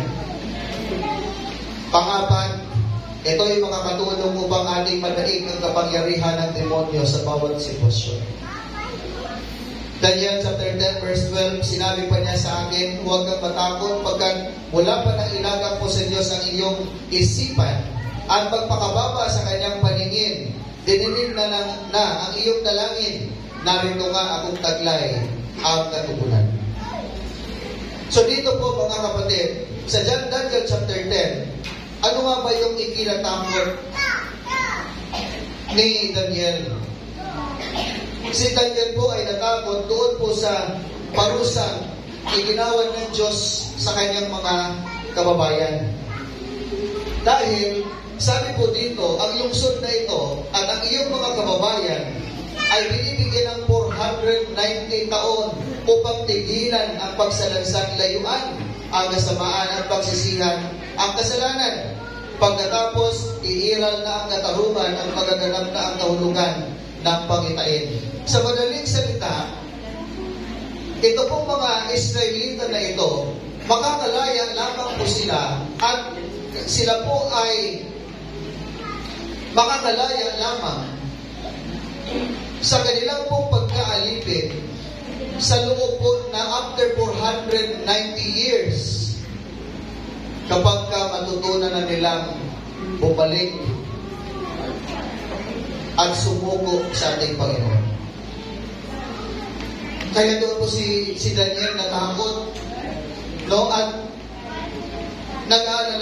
S1: Pangapat, ito ay makakatulong upang ating madaig ang kapangyarihan ng demonyo sa bawat sitwasyon. Daniel chapter ten verse twelve, sinabi pa niya sa akin, huwag kang matakot pagkat mula pa nang ilagang po sa Diyos ang iyong isipan at magpakababa sa kanyang paningin. Dininig na, na, na ang iyong dalangin, narito nga akong taglay ang katugunan. So dito po mga kapatid, sa Daniel chapter ten, ano nga ba yung ikinatakot ni Daniel? Si Daniel po ay natakot doon po sa parusang iginawad ng Diyos sa kanyang mga kababayan. Dahil, sabi po dito, ang lungsod na ito at ang iyong mga kababayan ay binibigyan ng four hundred ninety taon upang tigilan ang pagsalansang layuan, ang kasamaan at pagsisihan, ang kasalanan. Pagkatapos, iiral na ang katarungan ang magaganap na ang kahulugan ng pangitain. Sa madaling salita, ito pong mga Israelita na ito, makakalaya lamang po sila at sila po ay makakalaya lamang sa kanilang pong pagkaalipin sa loob po na after four hundred ninety years kapag ka matutunan na nilang bumalik at sumuko sa ating Panginoon. Kaya doon po si, si Daniel natakot, no? At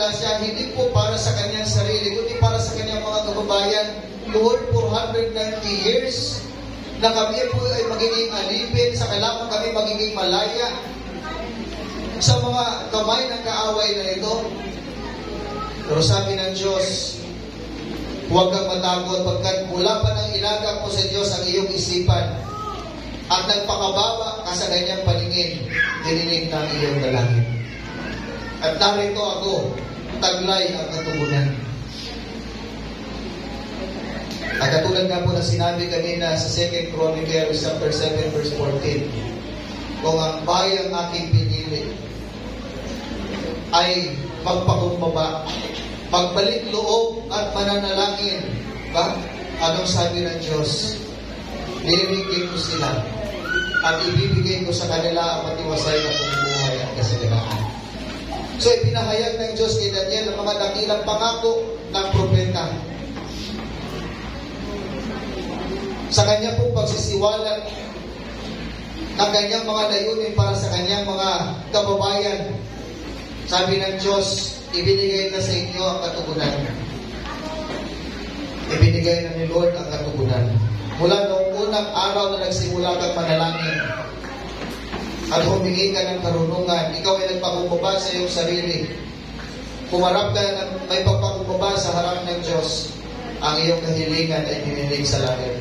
S1: nagtitiwala siya, hindi po para sa kanyang sarili, kundi para sa kanyang mga kababayan. Lord, four hundred ninety years na kami po ay magiging alipin, sa kailangan kami magiging malaya sa mga kamay ng kaaway na ito. Pero sabi ng Diyos, huwag kang matakot, pagkat mula pa ng ilaga po sa Diyos ang iyong isipan at nagpakababa ka sa kanyang paningin, dininig ng iyong dalangin. At narito ako, taglay ang katugunan. At katulad nga po na sinabi kanina sa Second Chronicles chapter seven verse fourteen, kung ang bayang aking pinili ay magpakumbaba, magbalik loob at mananalangin, ba? Anong sabi ng Diyos? Nilibigay ko sila at ibibigay ko sa kanila ang matiwasay na pumubuhay at kasiganaan. So ipinahayag ng Diyos kay Daniel ang mga dakilang pangako ng propeta. Sa kanya pong pagsisiwalat ng kanyang mga layunin para sa kanyang mga kababayan, sabi ng Diyos, ibinigay na sa inyo ang katugunan. Ibinigay na ni Lord ang katugunan. Mula noong unang araw na nagsimula kang manalangin at humingi ka ng karunungan, ikaw ay nagpakumbaba sa iyong sarili. Pumarap ka na may pagpakumbaba sa harap ng Diyos, ang iyong kahilingan ay dininig sa langit.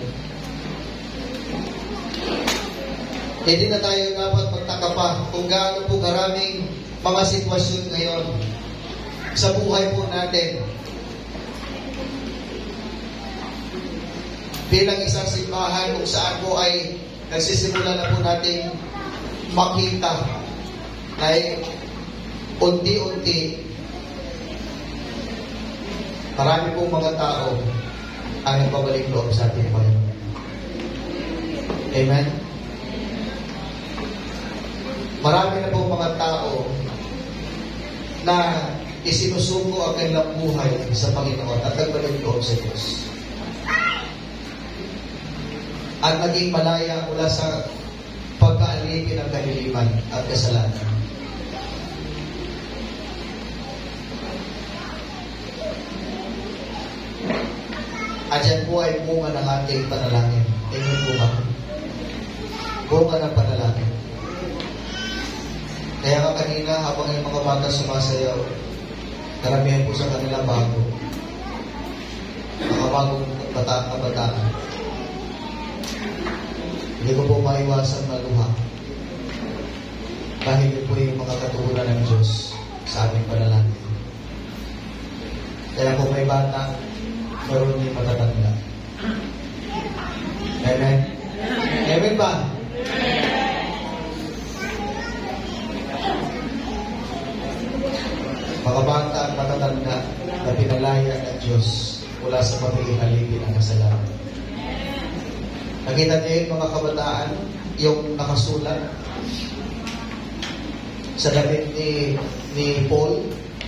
S1: Hindi na tayo dapat magtaka pa kung gaano po karaming mga sitwasyon ngayon sa buhay po natin. Bilang isang simbahan kung saan po ay nagsisimula na po natin makita na unti-unti marami pong mga tao ang nagpabalik loob sa ating Panginoon. Amen? Marami na pong mga tao na isinusuko ang kanilang buhay sa Panginoon at nagbalik loob sa Diyos. At naging malaya mula sa pagkaalipin ng kahiliman at kasalanan. At yan po ay bunga ng ating panalangin. Amen po ba? Bunga ng panalangin. Kaya ka kanina, habang yung mga bata sumasayaw, karamihan po sa kanila bago. Mga bagong kabataan. Hindi ko po maiwasan maluha. Dahil yun po yung mga katugunan ng Diyos sa aming panalangin. Kaya kung may bata, meron din matatanda. Amen? Amen ba? Mga bata at matatanda na pinalaya ng Diyos mula sa pagiging haligi ng kasalanan. Nakita niyo yung mga kabataan, yung nakasulat sa damit ni, ni Paul,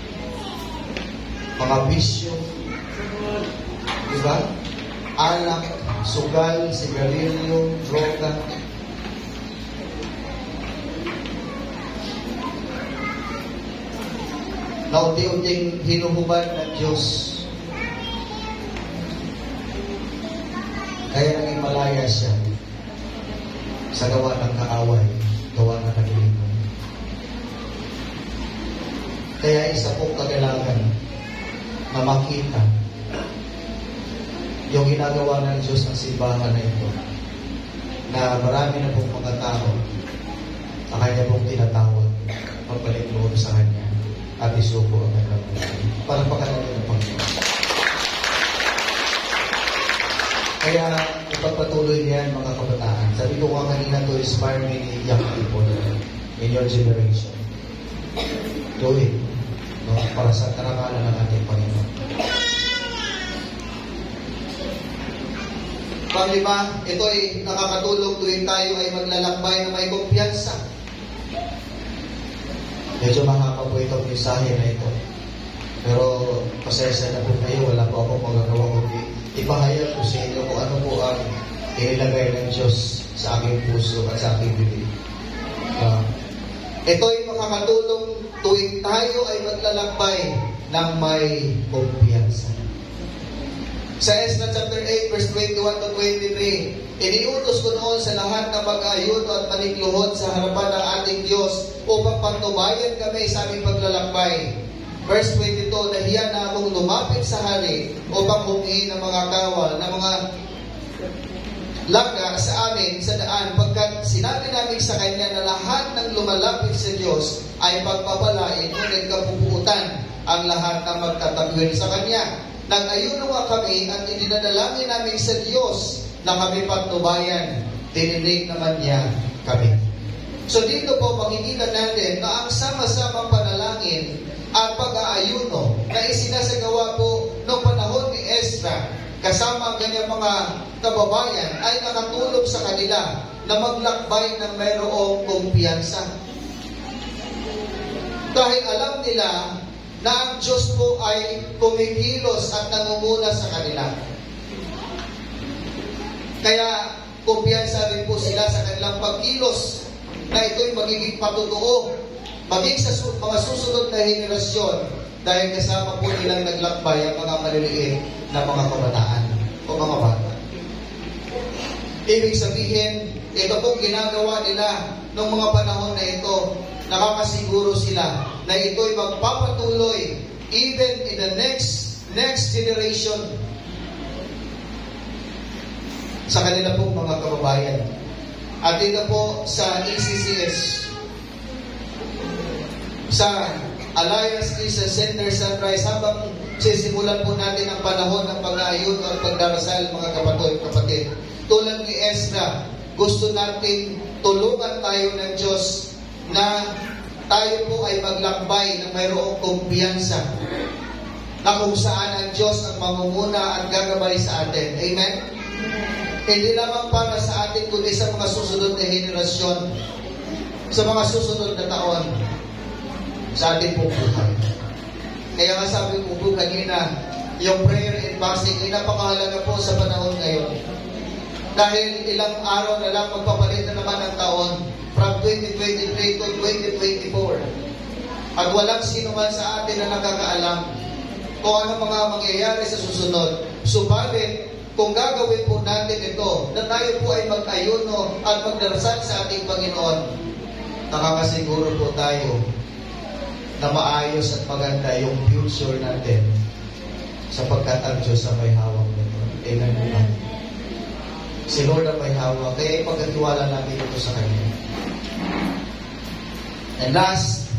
S1: mga bisyo, diba? Alak, sugal, sigarilyo, droga. Na unti-unting hinuhubad ng Diyos. Kaya naging malaya siya sa gawa ng kaaway, gawa ng kagiliman. Kaya isa pong kagalagan na makita yung ginagawa ng Diyos ng simbahan na ito, na marami na pong mga tao sa kanya pong tinatawag magbalik loob sa kanya at isuko ang kanilang buhay. Parang pagkanalan ng Panginoon. Kaya ipagpatuloy niyan mga kabataan. Sabi ko nga kanina, to inspire many young people in your generation. Do it. No? Para sa karangalan ng ating Panginoon. Panglima, ito ay nakakatulong tuwing tayo ay maglalakbay na may kumpiyansa. Medyo mahaba po itong mensahe na ito. Pero pasensya na po kayo, wala po akong magagawa kundi ipahayag ko sa inyo kung ano po ang inilagay ng Diyos sa aking puso at sa aking bibig. Uh, ito ay makakatulong tuwing tayo ay maglalakbay ng may kumpiyansa. Sa Ezra chapter eight, verse twenty-one to twenty-three, iniutos ko noon sa lahat na mag-ayuno at manikluhod sa harapan ng ating Diyos upang pagtubayan kami sa aming paglalakbay. Verse twenty-two, nahiya na akong lumapit sa hari upang humingi ng mga kawal, ng mga laga sa amin sa daan, pagkat sinabi namin sa kanya na lahat ng lumalapit sa Diyos ay pagpapalain, ngunit kapupuutan ang lahat ng magtatagwil sa kanya. Nag-ayuno nga kami at idinadalangin namin sa Diyos na kami patnubayan. Dininig naman niya kami. So dito po makikita natin na ang sama-samang panalangin at pag-aayuno na isinasagawa po noong panahon ni Ezra kasama ang kanyang mga kababayan ay nakatulong sa kanila na maglakbay ng mayroong kumpiyansa. Dahil alam nila na ang Diyos po ay kumikilos at nangunguna sa kanila. Kaya kumpiyansa rin po sila sa kanilang pagkilos na ito'y magiging patutuo, maging sa su- mga susunod na henerasyon dahil kasama po nilang naglakbay ang mga maliliit na mga kabataan o mga bata. Ibig sabihin, ito pong ginagawa nila noong mga panahon na ito, nakakasiguro sila na ito'y magpapatuloy even in the next next generation sa kanila pong mga kababayan. At ito po sa A C C S, sa Alliance Christian Center Sunrise, habang sisimulan po natin ang panahon ng pag-aayuno at pagdarasal, mga kapatid, kapatid. Tulad ni Ezra, gusto nating tulungan tayo ng Diyos na tayo po ay maglakbay ng mayroong kumpiyansa na kung saan ang Diyos ang mangunguna at gagabay sa atin. Amen? Hindi lamang para sa atin, kundi sa mga susunod na henerasyon, sa mga susunod na taon, sa ating pong buhay. Kaya nga sabi ko po kanina, yung prayer and fasting ay napakahalaga po sa panahon ngayon. Dahil ilang araw na lang magpapalit na naman ang taon from twenty twenty-three to twenty twenty-four. At walang sino man sa atin na nakakaalam kung ano mga mangyayari sa susunod. Subalit, kung gagawin po natin ito, na tayo po ay mag-ayuno at magdarasal sa ating Panginoon, nakakasiguro po tayo na maayos at maganda yung future natin sapagkat ang Diyos ang may hawak nito. Amen po. Si Lord ang may hawak, kaya ipagkatiwala natin ito sa Kanya. And last,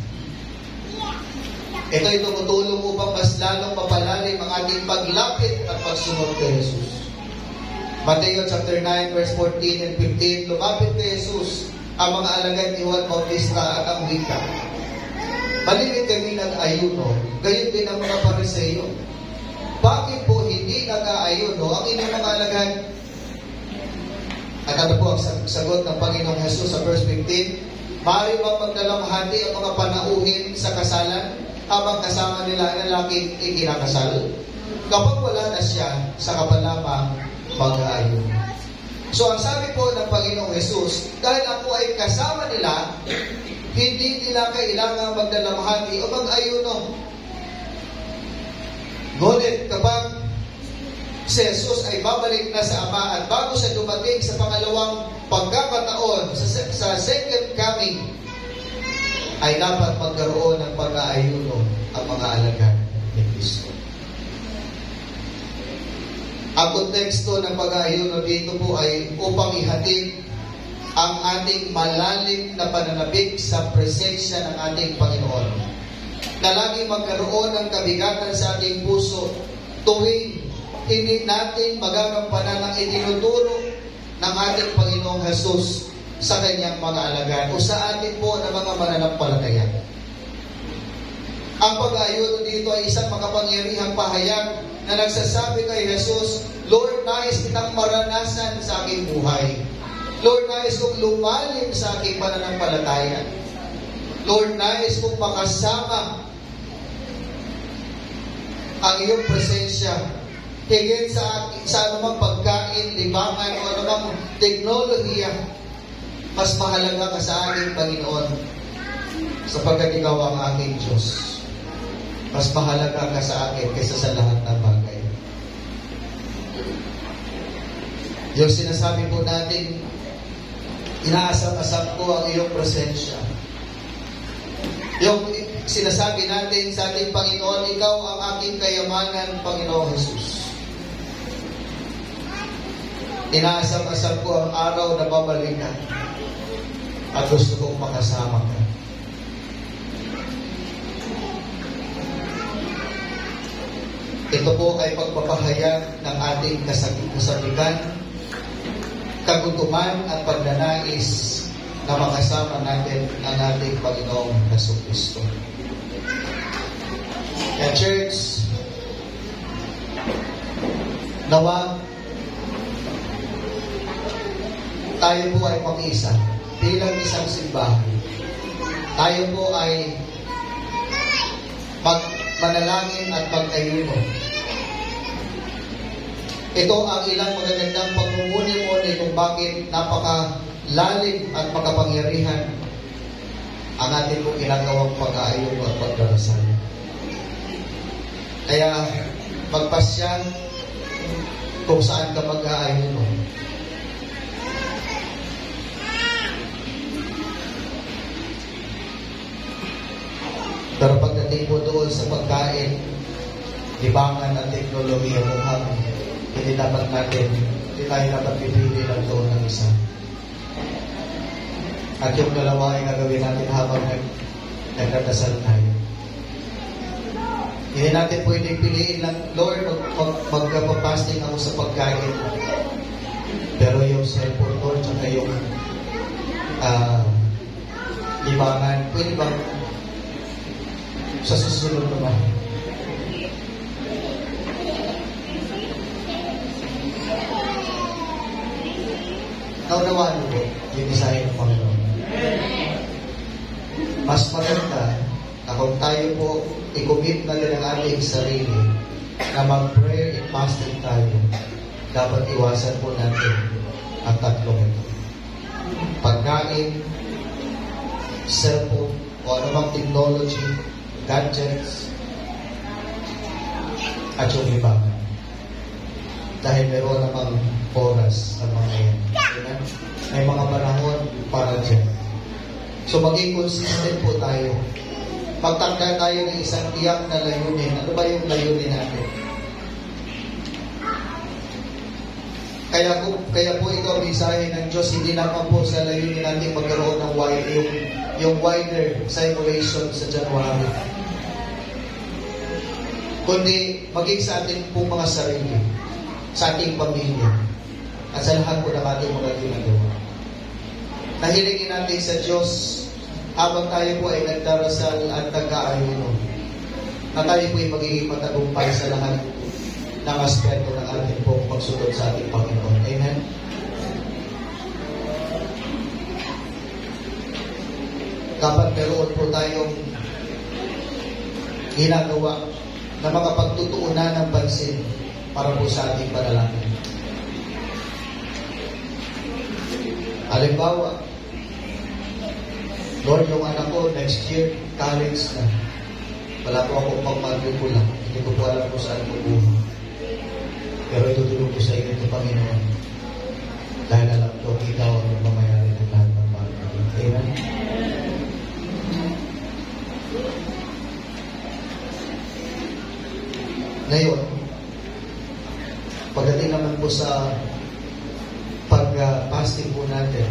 S1: ito ay tumutulong upang mas lalong mapalalim ang ating paglapit at pagsunod kay Jesus. Mateo chapter nine, verse fourteen and fifteen, lumapit kay Jesus ang mga alagad ni Juan Bautista at ang wika, malimit kami nag-ayuno, gayon din ang mga Pariseo. Bakit po hindi nag-aayuno ang inyong mga alagad? At ano po ang sagot ng Panginoong Jesus sa verse fifteen? Maaari bang magdalamhati ang mga panauhin sa kasalan habang kasama nila ang lalaking ikinakasal? Kapag wala na siya, saka pa lamang mag-aayuno. So ang sabi po ng Panginoong Jesus, dahil ako ay kasama nila, hindi nila kailangan magdalamhati o mag-ayuno. Ngunit kapag si Jesus ay babalik na sa Ama at bago siya dumating sa pangalawang pagkakataon, sa, sa second coming, ay dapat magkaroon ng pag-aayuno ang mga alagad ni Kristo. Ang konteksto ng pag-aayuno dito po ay upang ihatid ang ating malalim na pananabik sa presensya ng ating Panginoon, na laging magkaroon ng kabigatan sa ating puso tuwing hindi natin magagampanan ang itinuturo ng ating Panginoong Jesus sa kanyang mga alagad o sa atin po na mga mananampalataya. Ang pag-aayuno dito ay isang makapangyarihang pahayag na nagsasabi kay Jesus, Lord, nais kitang maranasan sa aking buhay. Lord, nais kong lumalim sa aking pananampalataya. Lord, nais kong makasama ang iyong presensya higit sa, sa anumang pagkain, libangan o anumang teknolohiya. Mas mahalaga ka sa aking Panginoon. sapagkat ikaw ang aking Diyos. Mas mahalaga ka sa akin kaysa sa lahat ng bagay. Yung sinasabi po natin, inaasam-asam ko ang iyong presensya. Yung sinasabi natin sa ating Panginoon, ikaw ang aking kayamanan, Panginoong Jesus. Inaasam-asam ko ang araw na babalikan at gusto kong makasama ka. Ito po ay pagpapahayag ng ating kasabikan, kagutuman at pagnanais na makasama natin ang ating Panginoong Jesucristo. Kaya church, nawa tayo po ay pang-isa bilang isang simbahan. Tayo po ay magmanalangin at magkayuno. Ito ang ilang magagandang pagmumuni-muni kung bakit napakalalim at makapangyarihan ang ating pong ginagawang pag-aayong at pagdarasal. Kaya magpasya kung saan ka mag-aayuno. Pero pagdating po doon sa pagkain, libangan at teknolohiya ng hangin, hindi dapat natin, hindi tayo dapat pipili lang doon ng isa. At yung dalawa ay gagawin natin habang nagdadasal tayo. Hindi natin pwedeng piliin lang, Lord, magpapasting ako sa pagkain. Pero yung cellphone, Lord, saka yung uh, libangan, pwede ba sa susunod naman? Naunawaan mo yung design ng Panginoon. Mas maganda na kung tayo po i-commit na din ang ating sarili na mag-prayer and fasting tayo, dapat iwasan po natin ang tatlong ito. Pagkain, cellphone, o anumang technology, gadgets, at yung libangan. Dahil meron namang oras sa mga yan. May mga panahon para dyan. So maging consistent po tayo. Magtakda tayo ng isang tiyak na layunin. Ano ba yung layunin natin? Kaya, po, kaya po ito ang mensahe ng Diyos, hindi naman po sa layunin natin magkaroon ng wide, yung, yung wider simulation sa January. Kundi maging sa ating pong mga sarili, sa ating pamilya, at sa lahat po ng ating mga ginagawa. Nahilingin natin sa Diyos habang tayo po ay nagdarasal at nag-aayuno, na tayo po ay magiging matagumpay sa lahat ng aspeto ng ating pong pagsunod sa ating Panginoon. Amen? Dapat meron po tayong ginagawa na makapagtutuunan ng pansin para po sa ating panalangin. Halimbawa, Lord, yung anak ko next year, college na. Wala po akong pagmagkukulang. Hindi ko po alam kung saan ko buha. Pero itutulong ko sa inyo ito, Panginoon. Dahil alam ko, ikaw ang mamayari ng lahat ng bagay. Amen? Ngayon, pagdating naman po sa pag-fasting po natin,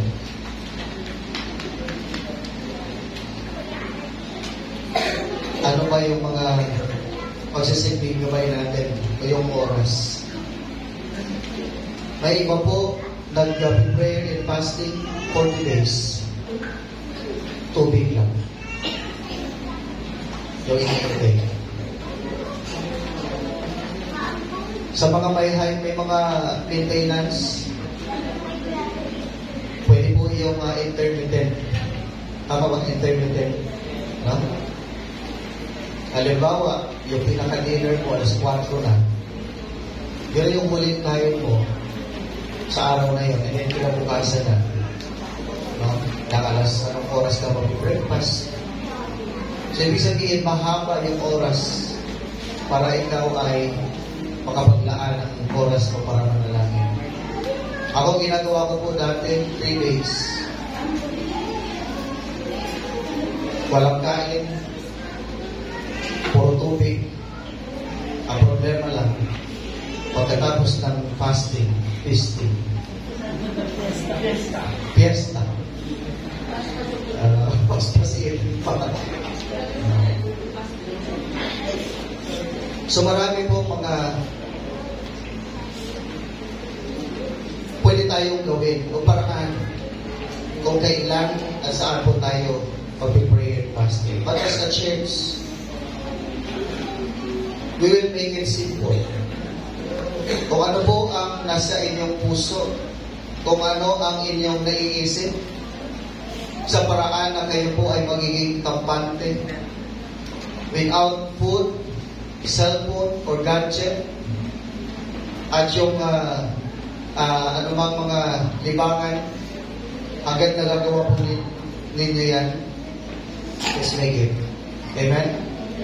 S1: ano ba yung mga pagsisilbing gabay natin o yung oras? May iba po nag-prayer and fasting forty days. Tubig lang. Yung iniintay. Sa mga may high, may mga maintenance, pwede po yung uh, intermittent. Tama ba intermittent? No? Halimbawa, yung pinaka-dinner mo, alas kwatro na. Yun yung huling kain mo sa araw na yun. And then kinabukasan na. No? Nang alas, anong oras ka mag-breakfast? So, ibig sabihin, mahaba yung oras para ikaw ay makapaglaan ng oras mo para manalangin. Ako, ginagawa ko po dati, three days. Walang kain, puro tubig. Ang problema lang, pagkatapos ng fasting, feasting, fiesta, fiesta, uh, paspasiin pa. So marami po mga pwede tayong gawin o paraan kung kailan at saan po tayo mag-pray and fasting. But as a church, we will make it simple. Kung ano po ang nasa inyong puso, kung ano ang inyong naiisip, sa paraan na kayo po ay magiging kampante, without food, cellphone, or gadget, at yung uh, uh, anumang mga libangan, agad nagagawa po ninyo yan, let's make it. Amen?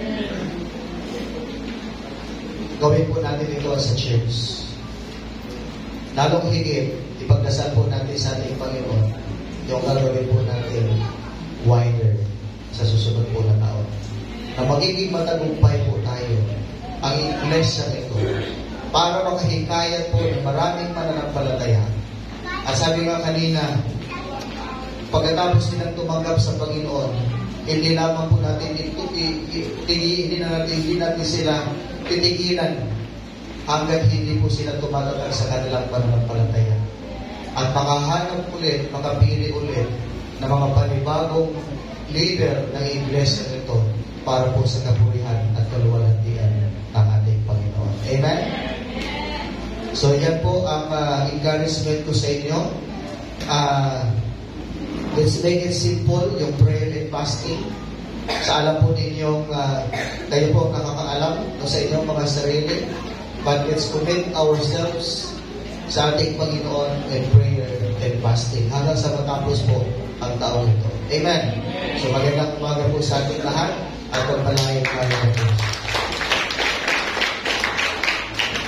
S1: Gawin po natin ito sa church. Lalong higit, ipagdasal po natin sa ating Panginoon yung gagawin po natin wider sa susunod po na taon. Na magiging matagumpay po tayo ang iglesia nito para makahikayat po ng maraming mananampalataya. At sabi nga kanina, pagkatapos nilang tumanggap sa Panginoon, hindi lamang po natin hindi na natin, hindi natin sila titigilan hanggang hindi po sila tumatagal sa kanilang pananampalataya. At makahanap ulit, makapili ulit ng mga panibagong leader ng iglesia nito para po sa kapurihan at kaluwalhatian ng ating Panginoon. Amen? So yan po ang uh, encouragement ko sa inyo. Uh, let's make it simple, yung prayer and fasting. Sa alam po ninyong uh, kayo po nakakaalam no, sa inyong mga sarili. But let's commit ourselves sa ating Panginoon in prayer and fasting hanggang sa matapos po ang taong ito. Amen. So magandang umaga po sa ating lahat at pagpalayang kayo ng Diyos.